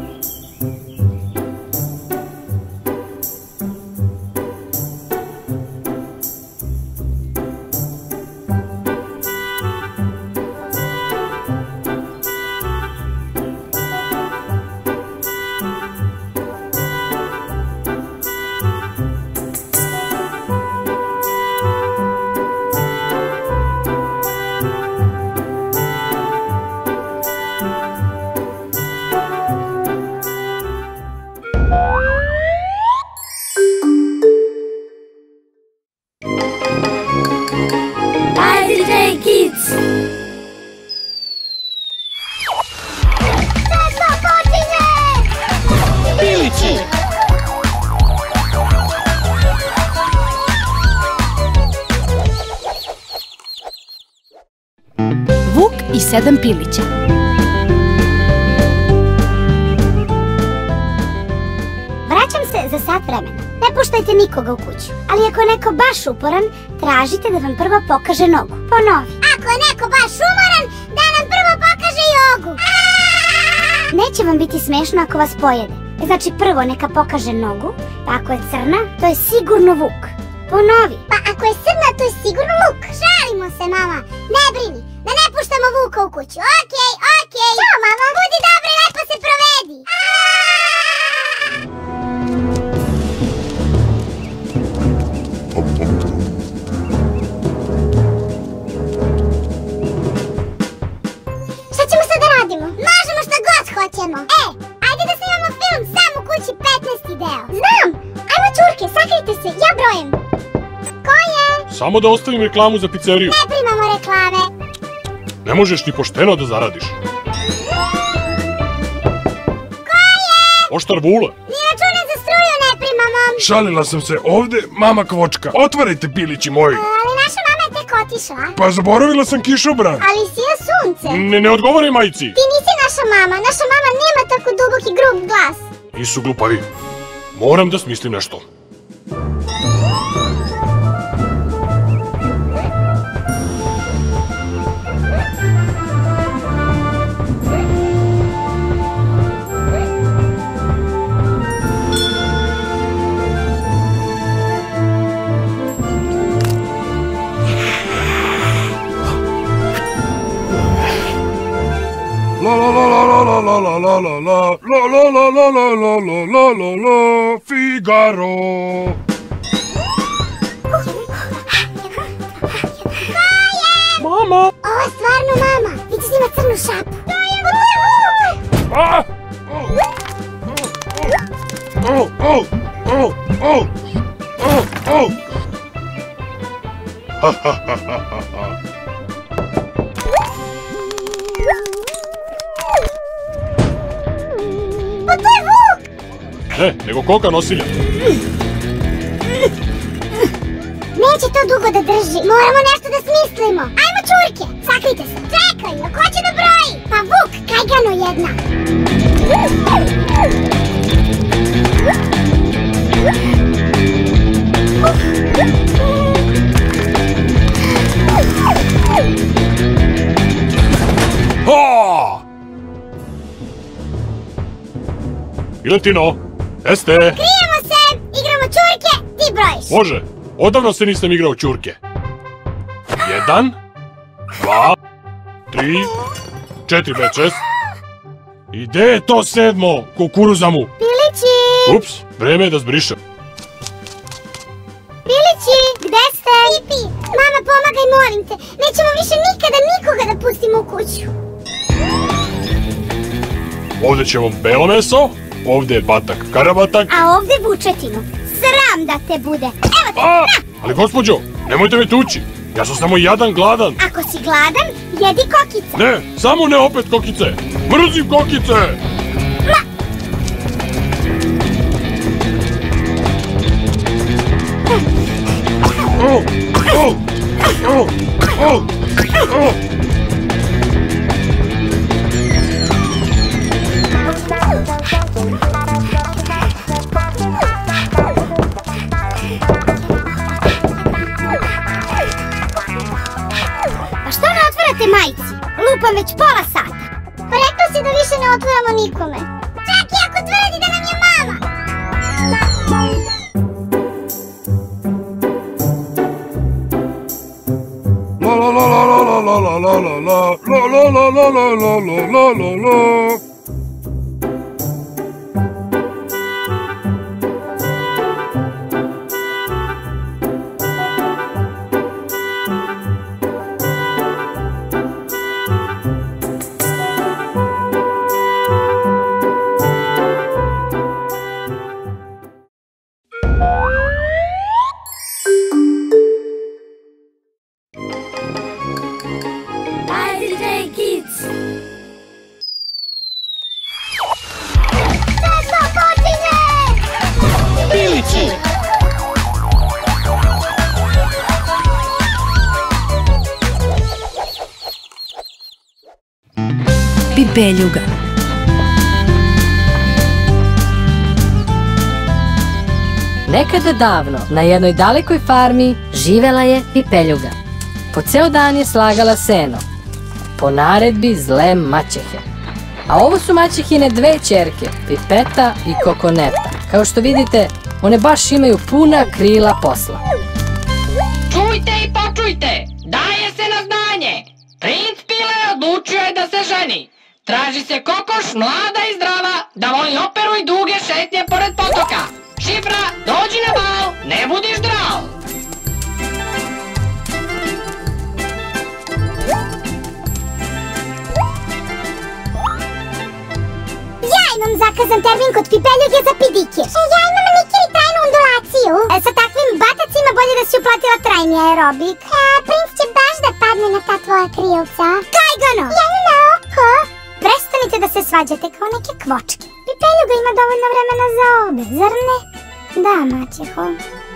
A: Vuk i sedam pilića.
I: Vraćam se za sat vremena. Ne puštajte nikoga u kuću. Ali ako je neko baš uporan, tražite da vam prvo pokaže nogu. Ponovi. Ako je neko baš umoran, da nam prvo pokaže jogu. Neće vam biti smešno ako vas pojede. Znači prvo neka pokaže nogu, pa ako je crna, to je sigurno vuk. Ponovi. Pa ako je crna, to je sigurno vuk. Šalimo se, mama. Ne brini, da ne puštamo vuka u kuću. Okej, okej. Ćao, mama. Budi dobra i lepo se provedi. Šta ćemo sad da radimo? Možemo šta god hoćemo. sunce, ja brojim. Ko je?
G: Samo da ostavim reklamu za pizzeriju.
I: Ne primamo reklame.
G: Ne možeš ni pošteno da zaradiš.
I: Ko je?
G: Poštar Vule.
I: Ni račune za struju ne primamo.
G: Šalila sam se ovde, mama Kvočka. Otvarajte, pilići moji.
I: Ali naša mama je tek otišla.
G: Pa zaboravila sam kišobran.
I: Ali si ja sunce.
G: Ne, ne odgovorim majci.
I: Ti nisi naša mama. Naša mama nema tako duboki grub glas.
G: Nisu glupavi. Moram da smislim nešto. La la la la la la la la la la la la la la la la la la la Figaro. Mama!
I: Ovo je stvarno mama. Ti ćeš ima crnu šapu.
G: Ah! Oh, oh, oh, oh, oh, oh. Ha ha ha ha ha.
I: Pa to je Vuk!
G: Ne, nego koka nosilja.
I: Neće to dugo da drži, moramo nešto da smislimo. Ajmo čurke, sakrite se. Čekaj, ko će da broji? Pa Vuk, kajgano jedna.
G: Ha! Iletino, jeste?
I: Krijemo se, igramo čurke, ti brojiš.
G: Može, odavno se nisam igrao čurke. Jedan, dva, tri, četiri, pet, šest. I gde je to sedmo, kukuruzamu?
I: Pilići!
G: Ups, vreme je da zbrišem.
I: Pilići, gde ste? Pipi, mama pomagaj, molim te. Nećemo više nikada nikoga da pustimo u kuću.
G: Ovde ćemo belo meso, ovde je batak karabatak.
I: A ovde vučetinu. Sram da te bude. Evo te,
G: A,
I: na!
G: ali gospođo, nemojte me tući. Ja sam samo jadan gladan.
I: Ako si gladan, jedi kokice.
G: Ne, samo ne opet kokice. Mrzim kokice.
I: Ma!
G: Oh, oh, oh, oh, oh.
I: Pa što ne otvarate majici? Lupam već pola sata. Pa rekla si da više ne otvaramo nikome. Čak i ako tvrdi da nam je mama.
G: La la la la la la la la la la la la la la la la la la la.
A: Pipeljuga.
D: Nekada davno, na jednoj dalekoj farmi, živela je Pipeljuga. Po ceo dan je slagala seno, po naredbi zle maćehe. A ovo su maćehine dve ćerke, Pipeta i Kokoneta. Kao što vidite, one baš imaju puna krila posla.
F: Čujte i počujte, daje se na znanje. Princ Pile odlučio je da se ženi. Traži se kokoš mlada i zdrava, da voli operu i duge šetnje pored potoka. Šifra, dođi na bal, ne budiš drao.
I: Ja imam zakazan termin kod Pipeljuge za pedikir. E, ja imam nikir i trajnu ondulaciju. E, sa takvim meni aerobik. A, princ će baš da padne na ta tvoja krilca. Kajgano! Jel oko? Prestanite da se svađate kao neke kvočke. Pipeljuga ima dovoljno vremena za obe, zar ne? Da, maćeho.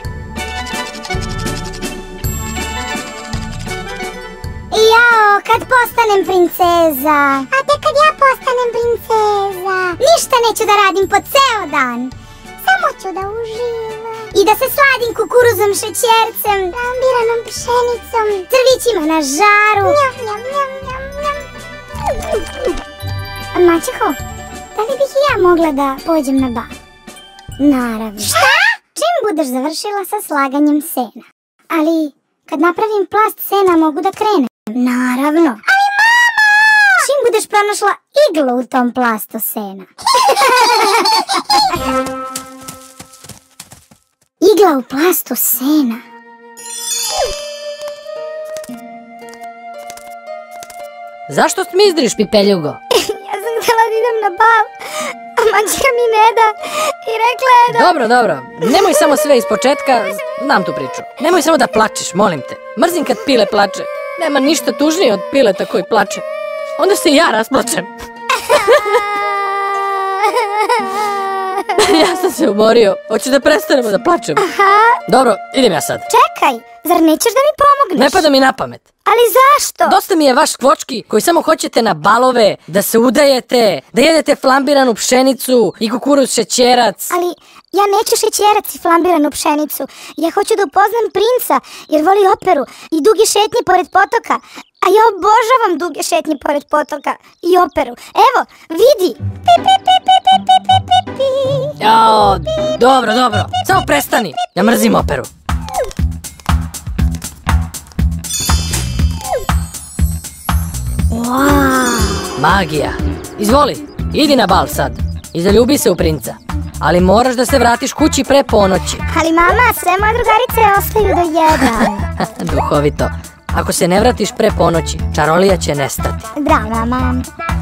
I: Jao, kad postanem princeza? A te kad ja postanem princeza? Ništa neću da radim po ceo dan. Samo ću da uživam. I da se sladim kukuruzom, šećercem, brambiranom pšenicom, crvićima na žaru. Njam, njam, njam, njam, njam. Maćeho, da li bih i ja mogla da pođem na bal? Naravno. Šta? Čim budeš završila sa slaganjem sena. Ali, kad napravim plast sena mogu da krenem. Naravno. Ali mama! Čim budeš pronašla iglu u tom plastu sena. Igla u plastu sena.
D: Zašto smizdriš, Pipeljugo?
I: Ja sam htjela da idem na bal, a maćeha mi ne da i rekla je da...
D: Dobro, dobro, nemoj samo sve iz početka, znam tu priču. Nemoj samo da plačeš, molim te. Mrzim kad Pile plače. Nema ništa tužnije od Pileta koji plače. Onda se i ja rasplačem. Ja sam se umorio. Hoću da prestanemo da plačemo. Dobro, idem ja sad.
I: Čekaj, zar nećeš da mi pomogneš?
D: Ne pada mi na pamet.
I: Ali zašto?
D: Dosta mi je vaš kvočki koji samo hoćete na balove, da se udajete, da jedete flambiranu pšenicu i kukuruz šećerac.
I: Ali ja neću šećerac i flambiranu pšenicu. Ja hoću da upoznam princa jer voli operu i duge šetnje pored potoka. A ja obožavam duge šetnje pored potoka i operu. Evo, vidi. Pi, pi, pi, pi, pi, pi, pi, pi, pi.
D: Jao, dobro, dobro. Samo prestani. Ja mrzim operu.
I: Wow.
D: Magija. Izvoli, idi na bal sad i zaljubi se u princa. Ali moraš da se vratiš kući pre ponoći.
I: Ali mama, sve moje drugarice ostaju do jedan.
D: Duhovito. Ako se ne vratiš pre ponoći, čarolija će nestati.
I: Da, mama.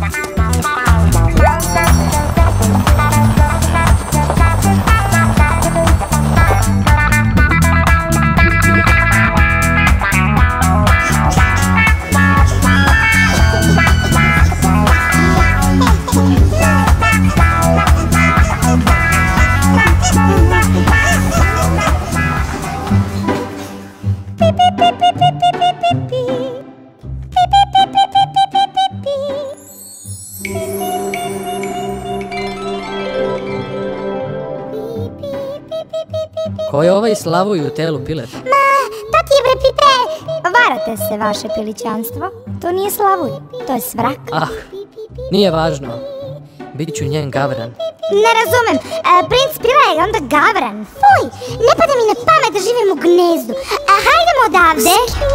D: Ko je ovaj slavuj u telu Pile?
I: Ma, to ti je bre Pipe. Varate se, vaše pilićanstvo. To nije slavuj, to je svrak.
D: Ah, nije važno. Biću njen gavran.
I: Ne razumem, e, princ Pila je onda gavran. Fuj, ne pada mi na pamet da živim u gnezdu. A hajdemo odavde.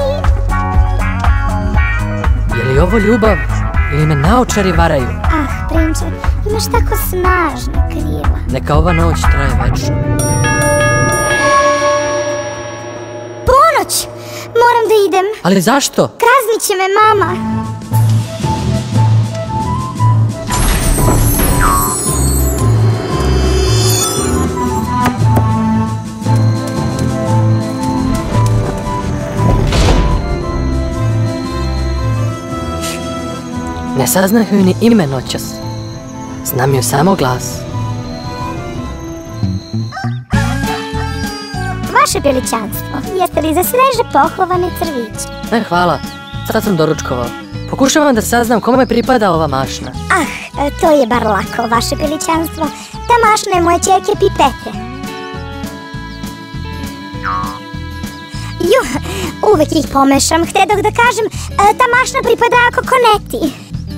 D: Je li ovo ljubav ili me naočari varaju?
I: Ah, prinče, imaš tako snažne krila.
D: Neka ova noć traje večno.
I: Ponoć! Moram da idem.
D: Ali zašto?
I: Kaznit će me mama.
D: Ne saznaju ni ime noćas. Znam joj samo glas.
I: Vaše pilićanstvo, jeste li za sveže pohlovane crviće?
D: Ne, hvala. Sad sam doručkovao. Pokušavam da saznam kome pripada ova mašna.
I: Ah, to je bar lako, vaše pilićanstvo. Ta mašna je moje ćerke Pipete. Ju, uvek ih pomešam. Htedog da kažem, ta mašna pripada Kokoneti.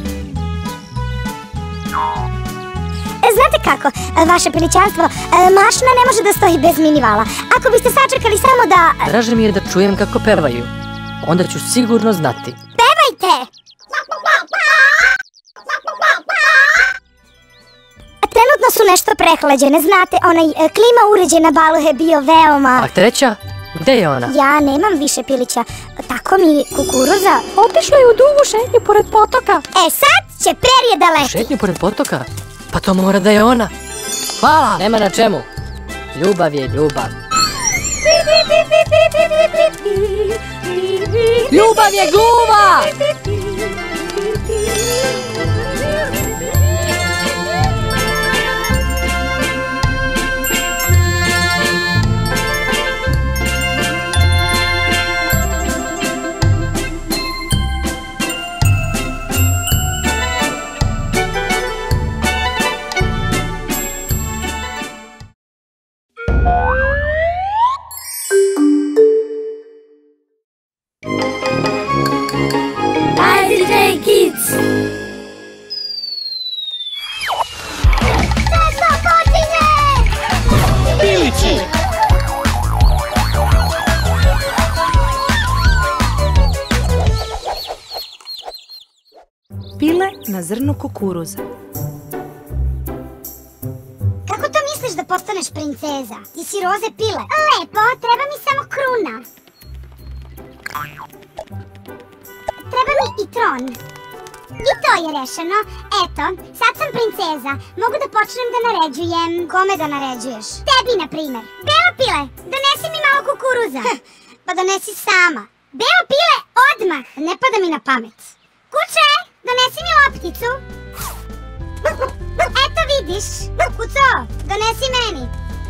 I: Znate kako, vaše pilićanstvo, mašna ne može da stoji bez minivala. Ako biste sačekali samo da...
D: Draže mi je da čujem kako pevaju. Onda ću sigurno znati.
I: Pevajte! Trenutno su nešto prehlađene, znate, onaj klima uređaj na balu je bio veoma...
D: A treća? Gde je ona?
I: Ja nemam više pilića, tako mi kukuruza...
E: Otišla je u dugu šetnju pored potoka.
I: E sad će perje da leti.
D: Šetnju pored potoka? Pa to mora da je ona. Hvala! Nema na čemu. Ljubav je ljubav. Ljubav je gluva!
A: Pile na zrnu kukuruza.
C: Kako to misliš da postaneš princeza? Ti si roze pile. Lepo, treba mi samo kruna. Treba mi i tron. I to je rešeno. Eto, sad sam princeza. Mogu da počnem da naređujem. Kome da naređuješ? Tebi, na primer. Beo pile, donesi mi malo kukuruza. Pa donesi sama. Beo pile, odmah. Ne pada mi na pamet. Kuće, donesi mi lopticu. Eto vidiš. Kuco, donesi meni.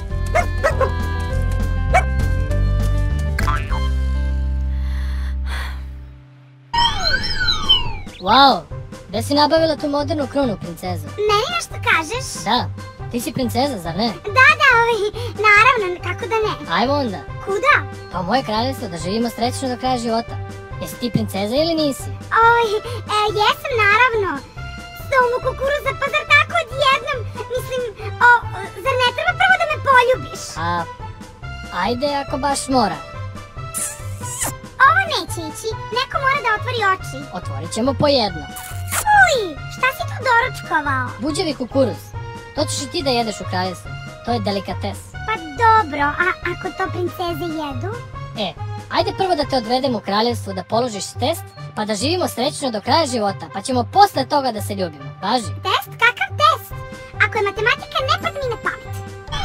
E: Wow, gde si nabavila tu modernu krunu, princezo?
C: Meni nešto kažeš?
E: Da, ti si princeza, zar ne?
C: Da, da, ovaj, naravno, kako da ne.
E: Ajmo onda.
C: Kuda?
E: Pa u moje kraljevstvo, da živimo srećno do kraja života. Jesi ti princeza ili nisi?
C: Oj, e, jesam naravno. S tomu kukuruza, pa zar tako odjednom? Mislim, o, zar ne treba prvo da me poljubiš?
E: A, ajde ako baš mora.
C: Ovo neće ići, neko mora da otvori oči.
E: Otvorit ćemo po jedno.
C: Uj, šta si tu doručkovao?
E: Buđevi kukuruz. To ćeš i ti da jedeš u kraljevstvu. To je delikates.
C: Pa dobro, a ako to princeze jedu?
E: E, ajde prvo da te odvedem u kraljevstvo da položiš test, pa da živimo srećno do kraja života, pa ćemo posle toga da se ljubimo. Važi?
C: Test? Kakav test? Ako je matematika, ne padne mi na pamet.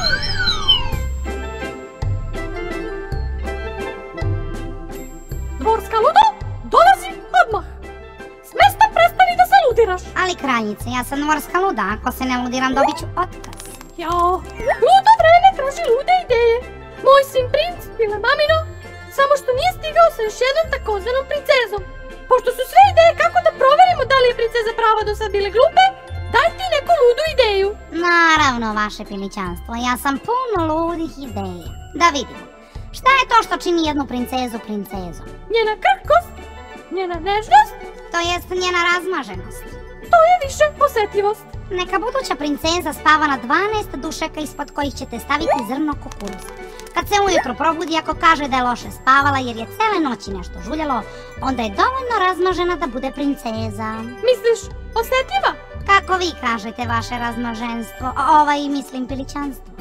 M: Dvorska ludo, dolazi odmah. S mesta prestani da se ludiraš.
I: Ali kraljice, ja sam dvorska luda, ako se ne ludiram dobit ću otkaz.
M: Jao, ludo vreme traži lude ideje. Moj sin princ, Pile mamino, samo što nije stigao sa još jednom takozvanom princezom. Pošto su sve ideje kako da proverimo da li je princeza prava do sad bile glupe, daj ti neku ludu ideju.
I: Naravno, vaše pilićanstvo, ja sam puno ludih ideja. Da vidimo, šta je to što čini jednu princezu princezom?
M: Njena krhkost, njena nežnost,
I: to jest njena razmaženost.
M: To je više osjetljivost.
I: Neka buduća princeza spava na dvanaest dušeka ispod kojih ćete staviti zrno kukuruza. Kad se ujutro probudi, ako kaže da je loše spavala jer je cele noći nešto žuljalo, onda je dovoljno razmažena da bude princeza.
M: Misliš osjetljiva?
I: Kako vi kažete, vaše razmaženstvo, ovaj mislim pilićanstvo.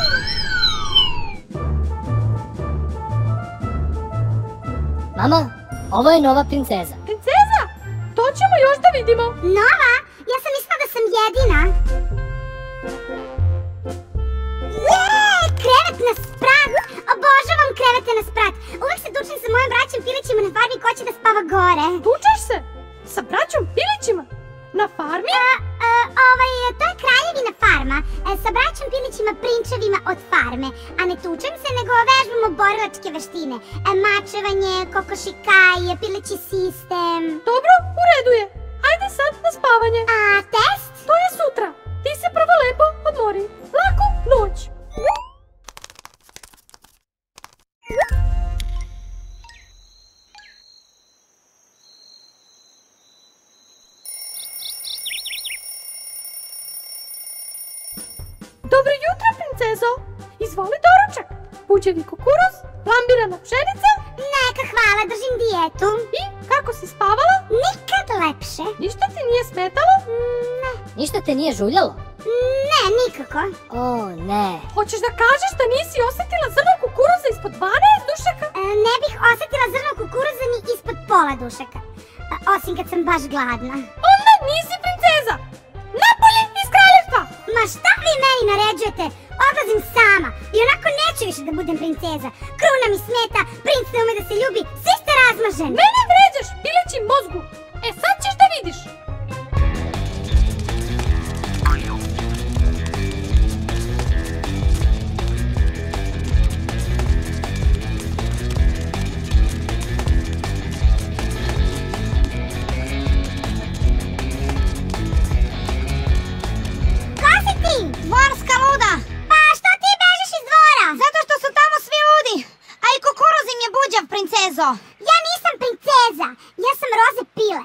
E: Mama, ovo je nova princeza.
M: Princeza? To ćemo još da vidimo.
C: Nova? Ja sam mislila da sam jedina. Jeee, krevet na sprat! Obožavam krevete na sprat. Uvek se tučem sa mojim braćom pilićima na farmi ko će da spava gore.
M: Tučeš se? Sa braćom pilićima? Na farmi?
C: A, a, ovaj, to je kraljevina farma. E, sa braćom pilićima prinčevima od farme. A ne tučem se, nego vežbamo borilačke veštine. E, mačevanje, kokošikaj, pilići sistem.
M: Dobro, u redu je. Ajde sad na spavanje.
C: A test?
M: To je sutra. Ti se prvo lepo odmori. Laku noć. Dobro jutro, princezo. Izvoli doručak. Buđevi kukuruz, plambirana pšenica.
C: Neka hvala, držim dijetu.
M: I kako si spavala?
C: Nikad lepše.
M: Ništa ti nije smetalo?
C: Ne.
E: Ništa te nije žuljalo?
C: Ne, nikako.
E: O, ne.
M: Hoćeš da kažeš da nisi osjetila zrno kukuruza ispod dvanaest dušaka?
C: E, ne bih osjetila zrno kukuruza ni ispod pola dušaka. A, osim kad sam baš gladna.
M: Onda nisi princeza! Napolje iz kraljevstva!
C: Ma šta vi meni naređujete? Odlazim sama i onako neću
I: više da budem princeza. Kruna mi smeta, princ ne ume da se ljubi, svi ste razmaženi.
M: Mene vređaš, pileći mozgu. E sad ćeš da vidiš.
I: Dvorska luda! Pa što ti bežiš iz dvora? Zato što su tamo svi ludi. A i kukuruz im je buđav, princezo. Ja nisam princeza, ja sam Roze Pile.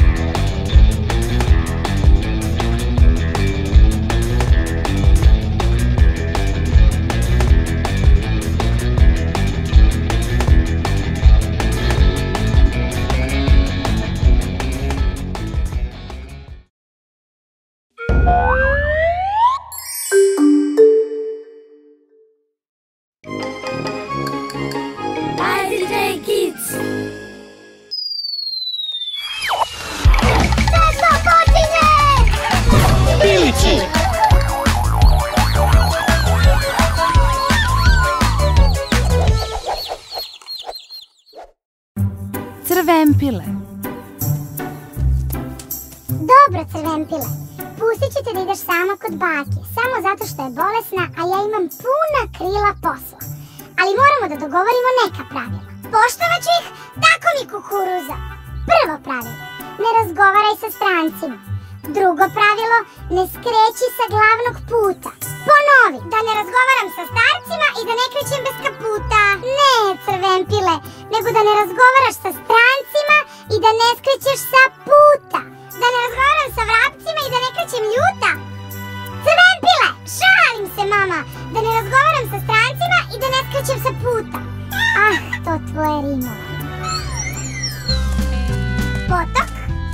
A: Crvenpile.
I: Dobro, Crvenpile. Pustit ću te da ideš sama kod bake, samo zato što je bolesna, a ja imam puna krila posla. Ali moramo da dogovorimo neka pravila. Poštovat ću ih, tako mi kukuruza. Prvo pravilo, ne razgovaraj sa strancima. Drugo pravilo, ne skreći sa glavnog puta. Ponovi, da ne razgovaram sa starcima i da ne krećem bez kaputa. Ne, Crvenpile, nego da ne razgovaraš sa strancima i da ne skrećeš sa puta. Da ne razgovaram sa vrapcima i da ne krećem ljuta. Crvenpile, šalim se, mama, da ne razgovaram sa strancima i da ne skrećem sa puta. Ah, to tvoje rimovanje. Potok.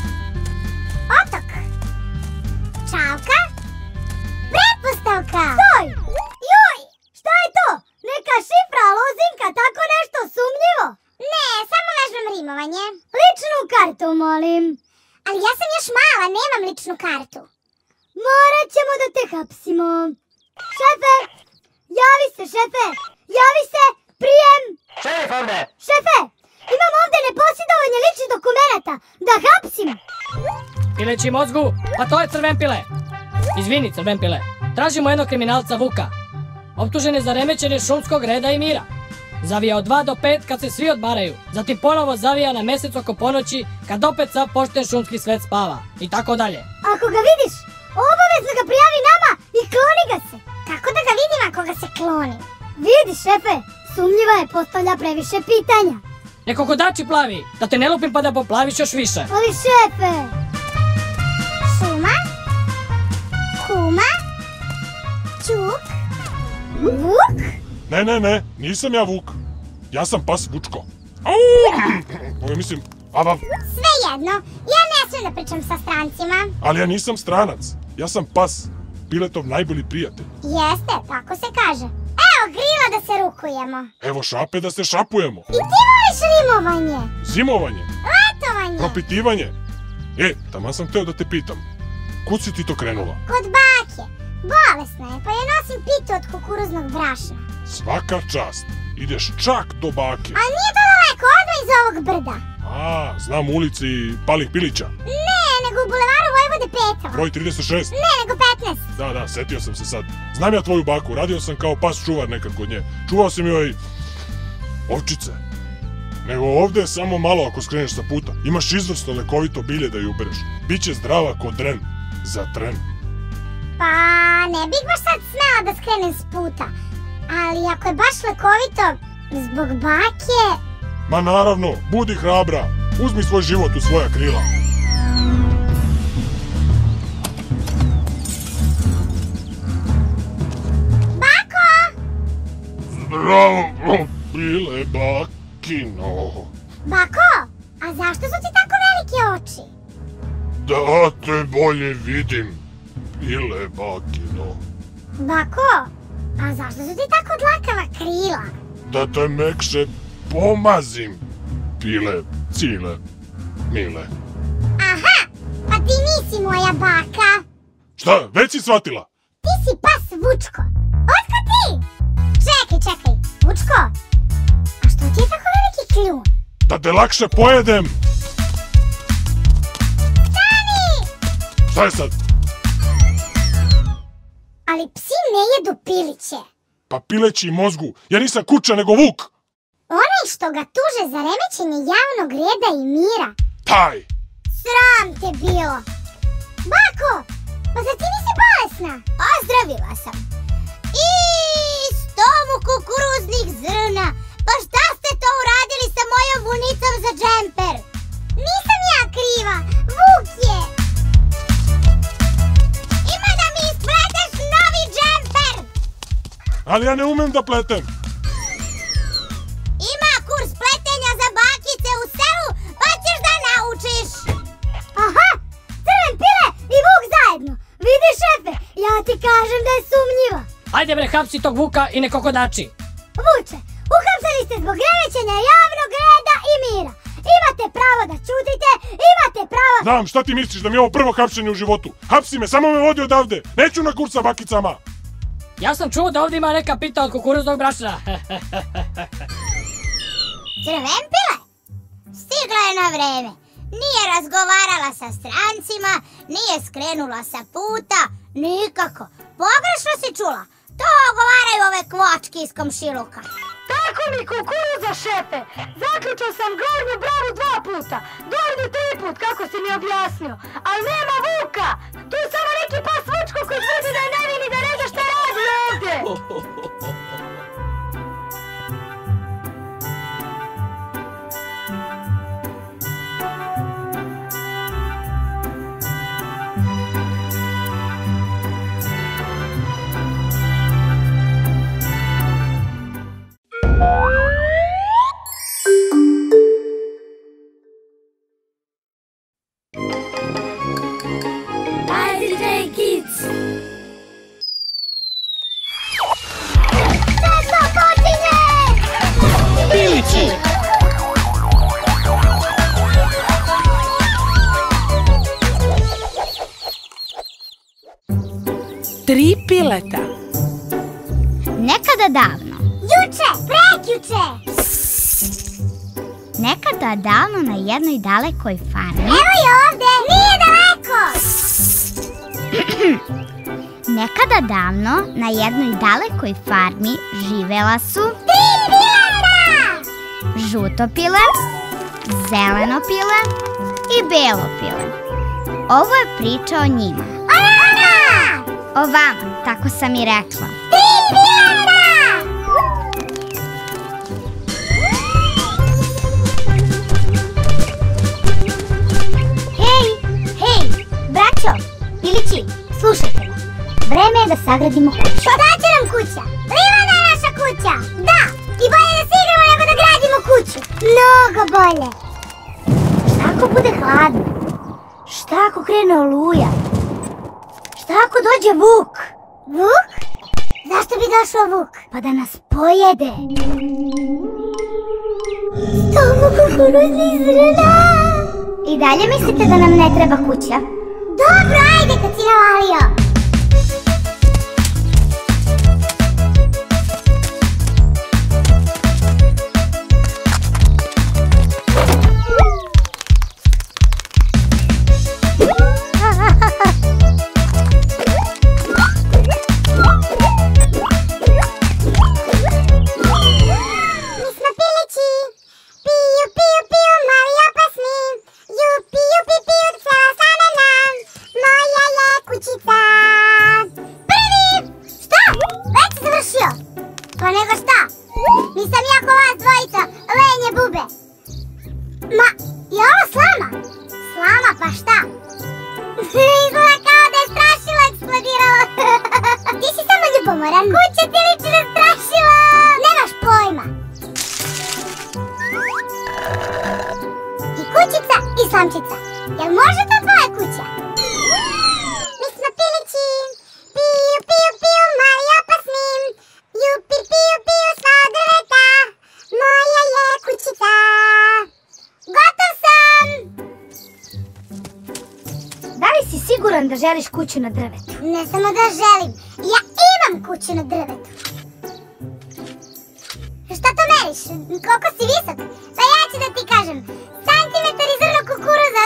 I: Otok. Čavka. Pretpostavka. Stoj! Joj! Šta je to? Neka šifra, lozinka, tako nešto sumnjivo? Ne, samo vežbam rimovanje. Ličnu kartu, molim. Ali ja sam još mala, nemam ličnu kartu. Morat ćemo da te hapsimo. Šefe! Javi se, šefe! Javi se! Prijem!
B: Šef ovde!
I: Šefe! Imam ovde neposjedovanje ličnih dokumenata. Da hapsim!
B: Pileći mozgu, pa to je Crvenpile. Izvini, Crvenpile. Tražimo jednog kriminalca Vuka. Optužen je za remećenje šumskog reda i mira. Zavija od dva do pet kad se svi odmaraju. Zatim ponovo zavija na mesec oko ponoći kad opet sav pošten šumski svet spava. I tako dalje.
I: Ako ga vidiš, obavezno ga prijavi nama i kloni ga se. Kako da ga vidim ako ga se kloni? Vidi, šefe, sumnjiva je, postavlja previše pitanja.
B: Neko kodači plavi, da te ne lupim pa da poplaviš još više.
I: Ali šefe... Šuma, kuma, čuk, vuk.
G: Ne, ne, ne, nisam ja Vuk. Ja sam pas Vučko. Ovo mislim, avav.
I: Sve jedno, ja ne smijem da pričam sa strancima.
G: Ali ja nisam stranac, ja sam pas, Piletov najbolji prijatelj.
I: Jeste, tako se kaže. Evo grila da se rukujemo.
G: Evo šape da se šapujemo.
I: I ti voliš rimovanje?
G: Zimovanje.
I: Letovanje.
G: Propitivanje. E, taman sam hteo da te pitam. Kud si ti to krenula?
I: Kod bake. Bolesna je, pa je nosim pitu od kukuruznog brašna.
G: Svaka čast. Ideš čak do bake.
I: A nije to daleko, odmah iz ovog brda.
G: A, znam ulici Palih Pilića.
I: Ne, nego u bulevaru Vojvode Petrova.
G: Broj trideset šest.
I: Ne, nego petnaest.
G: Da, da, setio sam se sad. Znam ja tvoju baku, radio sam kao pas čuvar nekad kod nje. Čuvao sam joj... ovčice. Nego ovde samo malo ako skreneš sa puta. Imaš izvrsno lekovito bilje da ju ubereš. Biće zdrava ko dren. Za tren.
I: Pa, ne bih baš sad smela da skrenem s puta. Ali ako je baš lekovito, zbog bake...
G: Ma naravno, budi hrabra. Uzmi svoj život u svoja krila.
I: Bako!
G: Zdravo, Pile bakino.
I: Bako, a zašto su ti tako velike oči?
G: Da te bolje vidim, Pile bakino.
I: Bako, a zašto su ti tako dlakava krila?
G: Da te mekše pomazim, Pile, cile, mile.
I: Aha, pa ti nisi moja baka.
G: Šta, već si shvatila?
I: Ti si pas Vučko. Otko ti? Čekaj, čekaj,
G: Da te lakše pojedem!
I: Stani!
G: Šta je sad?
I: Ali psi ne jedu piliće.
G: Pa pileći mozgu, ja nisam kuća nego vuk!
I: Onaj što ga tuže za remećenje javnog reda i mira.
G: Taj!
I: Sram te bilo! Bako, pa zar ti nisi bolesna? Ozdravila sam. I stomu kukuruznih zrna. Pa šta ste to uradili sa mojom vunicom za džemper? Nisam ja kriva, Vuk je. Ima da mi ispleteš novi džemper.
G: Ali ja ne umem da pletem.
I: Ima kurs pletenja za bakice u selu, pa ćeš da naučiš. Aha, Crven Pile i Vuk zajedno. Vidi šefe, ja ti kažem da je sumnjiva.
B: Ajde bre, hapsi tog Vuka i nekokodači.
I: Vuče, uhapsali ste zbog remećenja javnog reda i mira. Imate pravo da ćutite, imate pravo...
G: Znam, šta ti misliš, da mi je ovo prvo hapšenje u životu? Hapsi me, samo me vodi odavde. Neću na kurs sa bakicama.
B: Ja sam čuo da ovdje ima neka pita od kukuruznog brašna.
I: Crven Pile, stigla je na vreme. Nije razgovarala sa strancima, nije skrenula sa puta, nikako. Pogrešno si čula. To ogovaraju ove kvočke iz komšiluka.
M: Tako mi kukuruza, šefe. Zaključao sam gornju bravu dva puta, donju tri put, kako si mi objasnio. Ali nema Vuka. Tu je samo neki pas Vučko koji tvrdi da je nevin i da ne zna šta radi ovdje.
A: Tri pileta.
I: Nekada davno. Juče, prekjuče. Nekada davno na jednoj dalekoj farmi. Evo je ovdje, nije daleko. Nekada davno na jednoj dalekoj farmi živela su tri pileta. Žuto pile, zeleno pile i belo pile. Ovo je priča o njima. O vama, tako sam i rekla. Tri pileta! Hej, hej, braćo, pilići, slušajte me. Vreme je da sagradimo kuću. Šta će nam kuća? Livada je naša kuća! Da, i bolje da se igramo nego da gradimo kuću. Mnogo bolje. Šta ako bude hladno? Šta ako krene oluja? Šta ako dođe Vuk? Vuk? Zašto bi došao Vuk? Pa da nas pojede. Stomu kukuruznih zrna. I dalje mislite da nam ne treba kuća? Dobro, ajde kad si navalio. Da želiš kuću na drvetu. Ne samo da želim, ja imam kuću na drvetu. Šta to meriš? Koliko si visok? Pa ja ću da ti kažem. kažem. Santimetar i zrno kukuruza.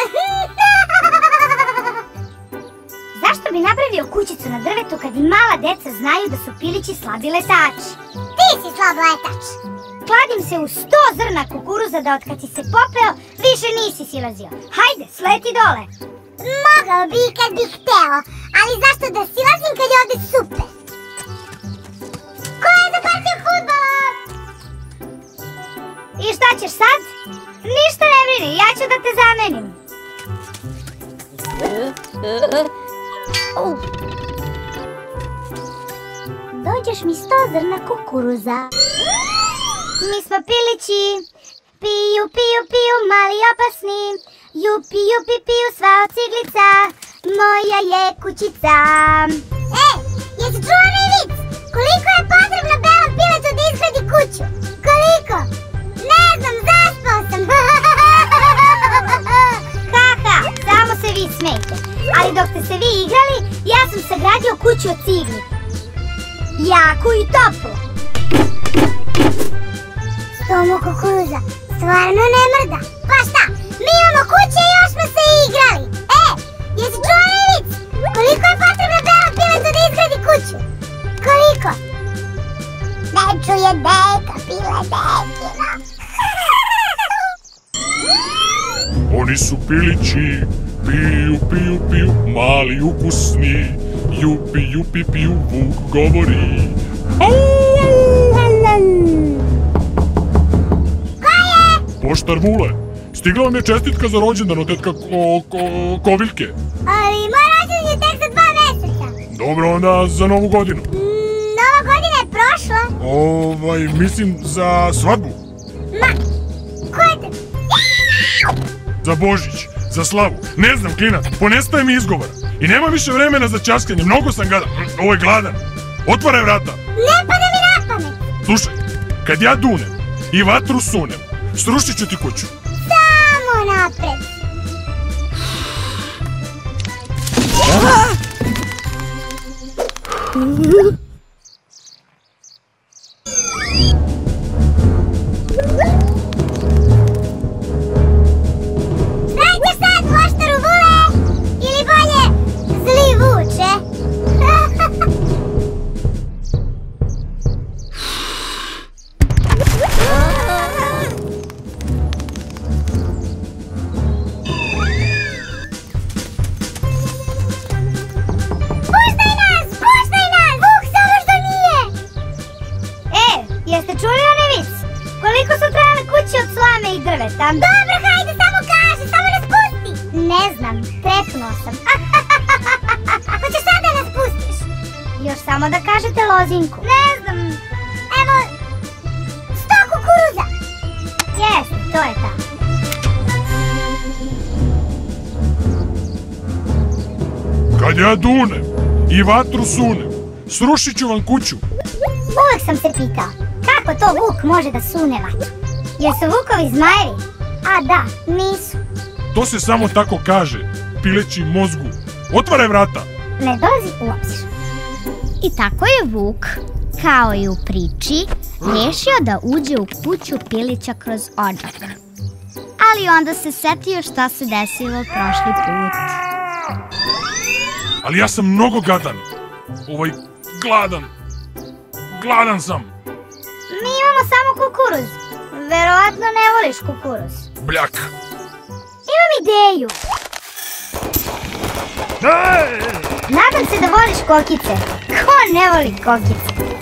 I: Zašto bi napravio kućicu na drvetu kad i mala deca znaju da su pilići slabi letači? Ti si slab letač. Kladim se u sto zrna kukuruza da od kad si se popeo više nisi silazio. Hajde, sleti dole. Mogao bi kad bih hteo, ali zašto da silazim kad je ovde super? Ko je za partiju fudbala? I šta ćeš sad? Ništa ne brini, ja ću da te zamenim. Dođeš mi sto zrna kukuruza. Mi smo pilići, piju, piju, piju, mali opasni. Jupi, jupi, piju, sva od ciglica, moja je kućica. E, jesi čuo onaj vic? Koliko je potrebno belom piletu da izgradi kuću? Koliko? Ne znam, zaspao sam. Ha, ha, samo se vi smejte. Ali dok ste se vi igrali, ja sam sagradio kuću od cigli. Jaku i toplu. Stomo kukuruza, stvarno ne mrda. Pa šta, mi imamo kuće i još smo se igrali. E, jesi čuo onaj vic? Koliko je potrebno belom piletu da izgradi kuću? Koliko? Ne čuje deka, pile dekina.
G: Oni su pilići, piju, piju, piju, mali ukusni. Jupi, jupi, piju, vuk govori. Au, au, au, au.
I: Ko je?
G: Poštar Vule, stigla vam je čestitka za rođendan od tetka ko, ko, Koviljke.
I: Ali moj rođendan je tek za dva meseca.
G: Dobro, onda za novu godinu.
I: Mm, Nova godina je prošla.
G: Ovaj, mislim za svadbu.
I: Ma, ko je te?
G: Za Božić, za slavu, ne znam klinac, ponestaje mi izgovora. I nema više vremena za časkanje, mnogo sam gadan. Ovo je gladan. Otvaraj vrata.
I: Ne pada mi na pamet.
G: Slušaj, kad ja dunem i vatru sunem, srušit ću ti kuću.
I: Samo napred. Šta ćeš sad, poštaru Vule? Ili bolje, zli vuče? Jeste čuli onaj vic? Koliko su trajale kuće od slame i drveta? Dobro, hajde, samo kaži, samo nas pusti! Ne znam, trepnuo sam. Hoćeš sad da nas pustiš? Još samo da kažete lozinku. Ne znam, evo, sto kukuruza! Jeste, to je ta.
G: Kad ja dunem i vatru sunem, srušit ću vam kuću.
I: Uvek sam se pitao, kako to vuk može da sune vatru? Jer su vukovi zmajevi? A da, nisu.
G: To se samo tako kaže, pileći mozgu. Otvaraj vrata.
I: Ne dolazi u obzir.
N: I tako je Vuk, kao i u priči, rešio da uđe u kuću pilića kroz odžak. Ali onda se setio šta se desilo prošli put.
G: Ali ja sam mnogo gadan. Ovaj, gladan. Gladan sam.
I: Mi imamo samo kukuruz. Verovatno ne voliš kukuruz.
G: Bljak.
I: Imam ideju. Nadam se da voliš kokice. Ko ne voli kokice?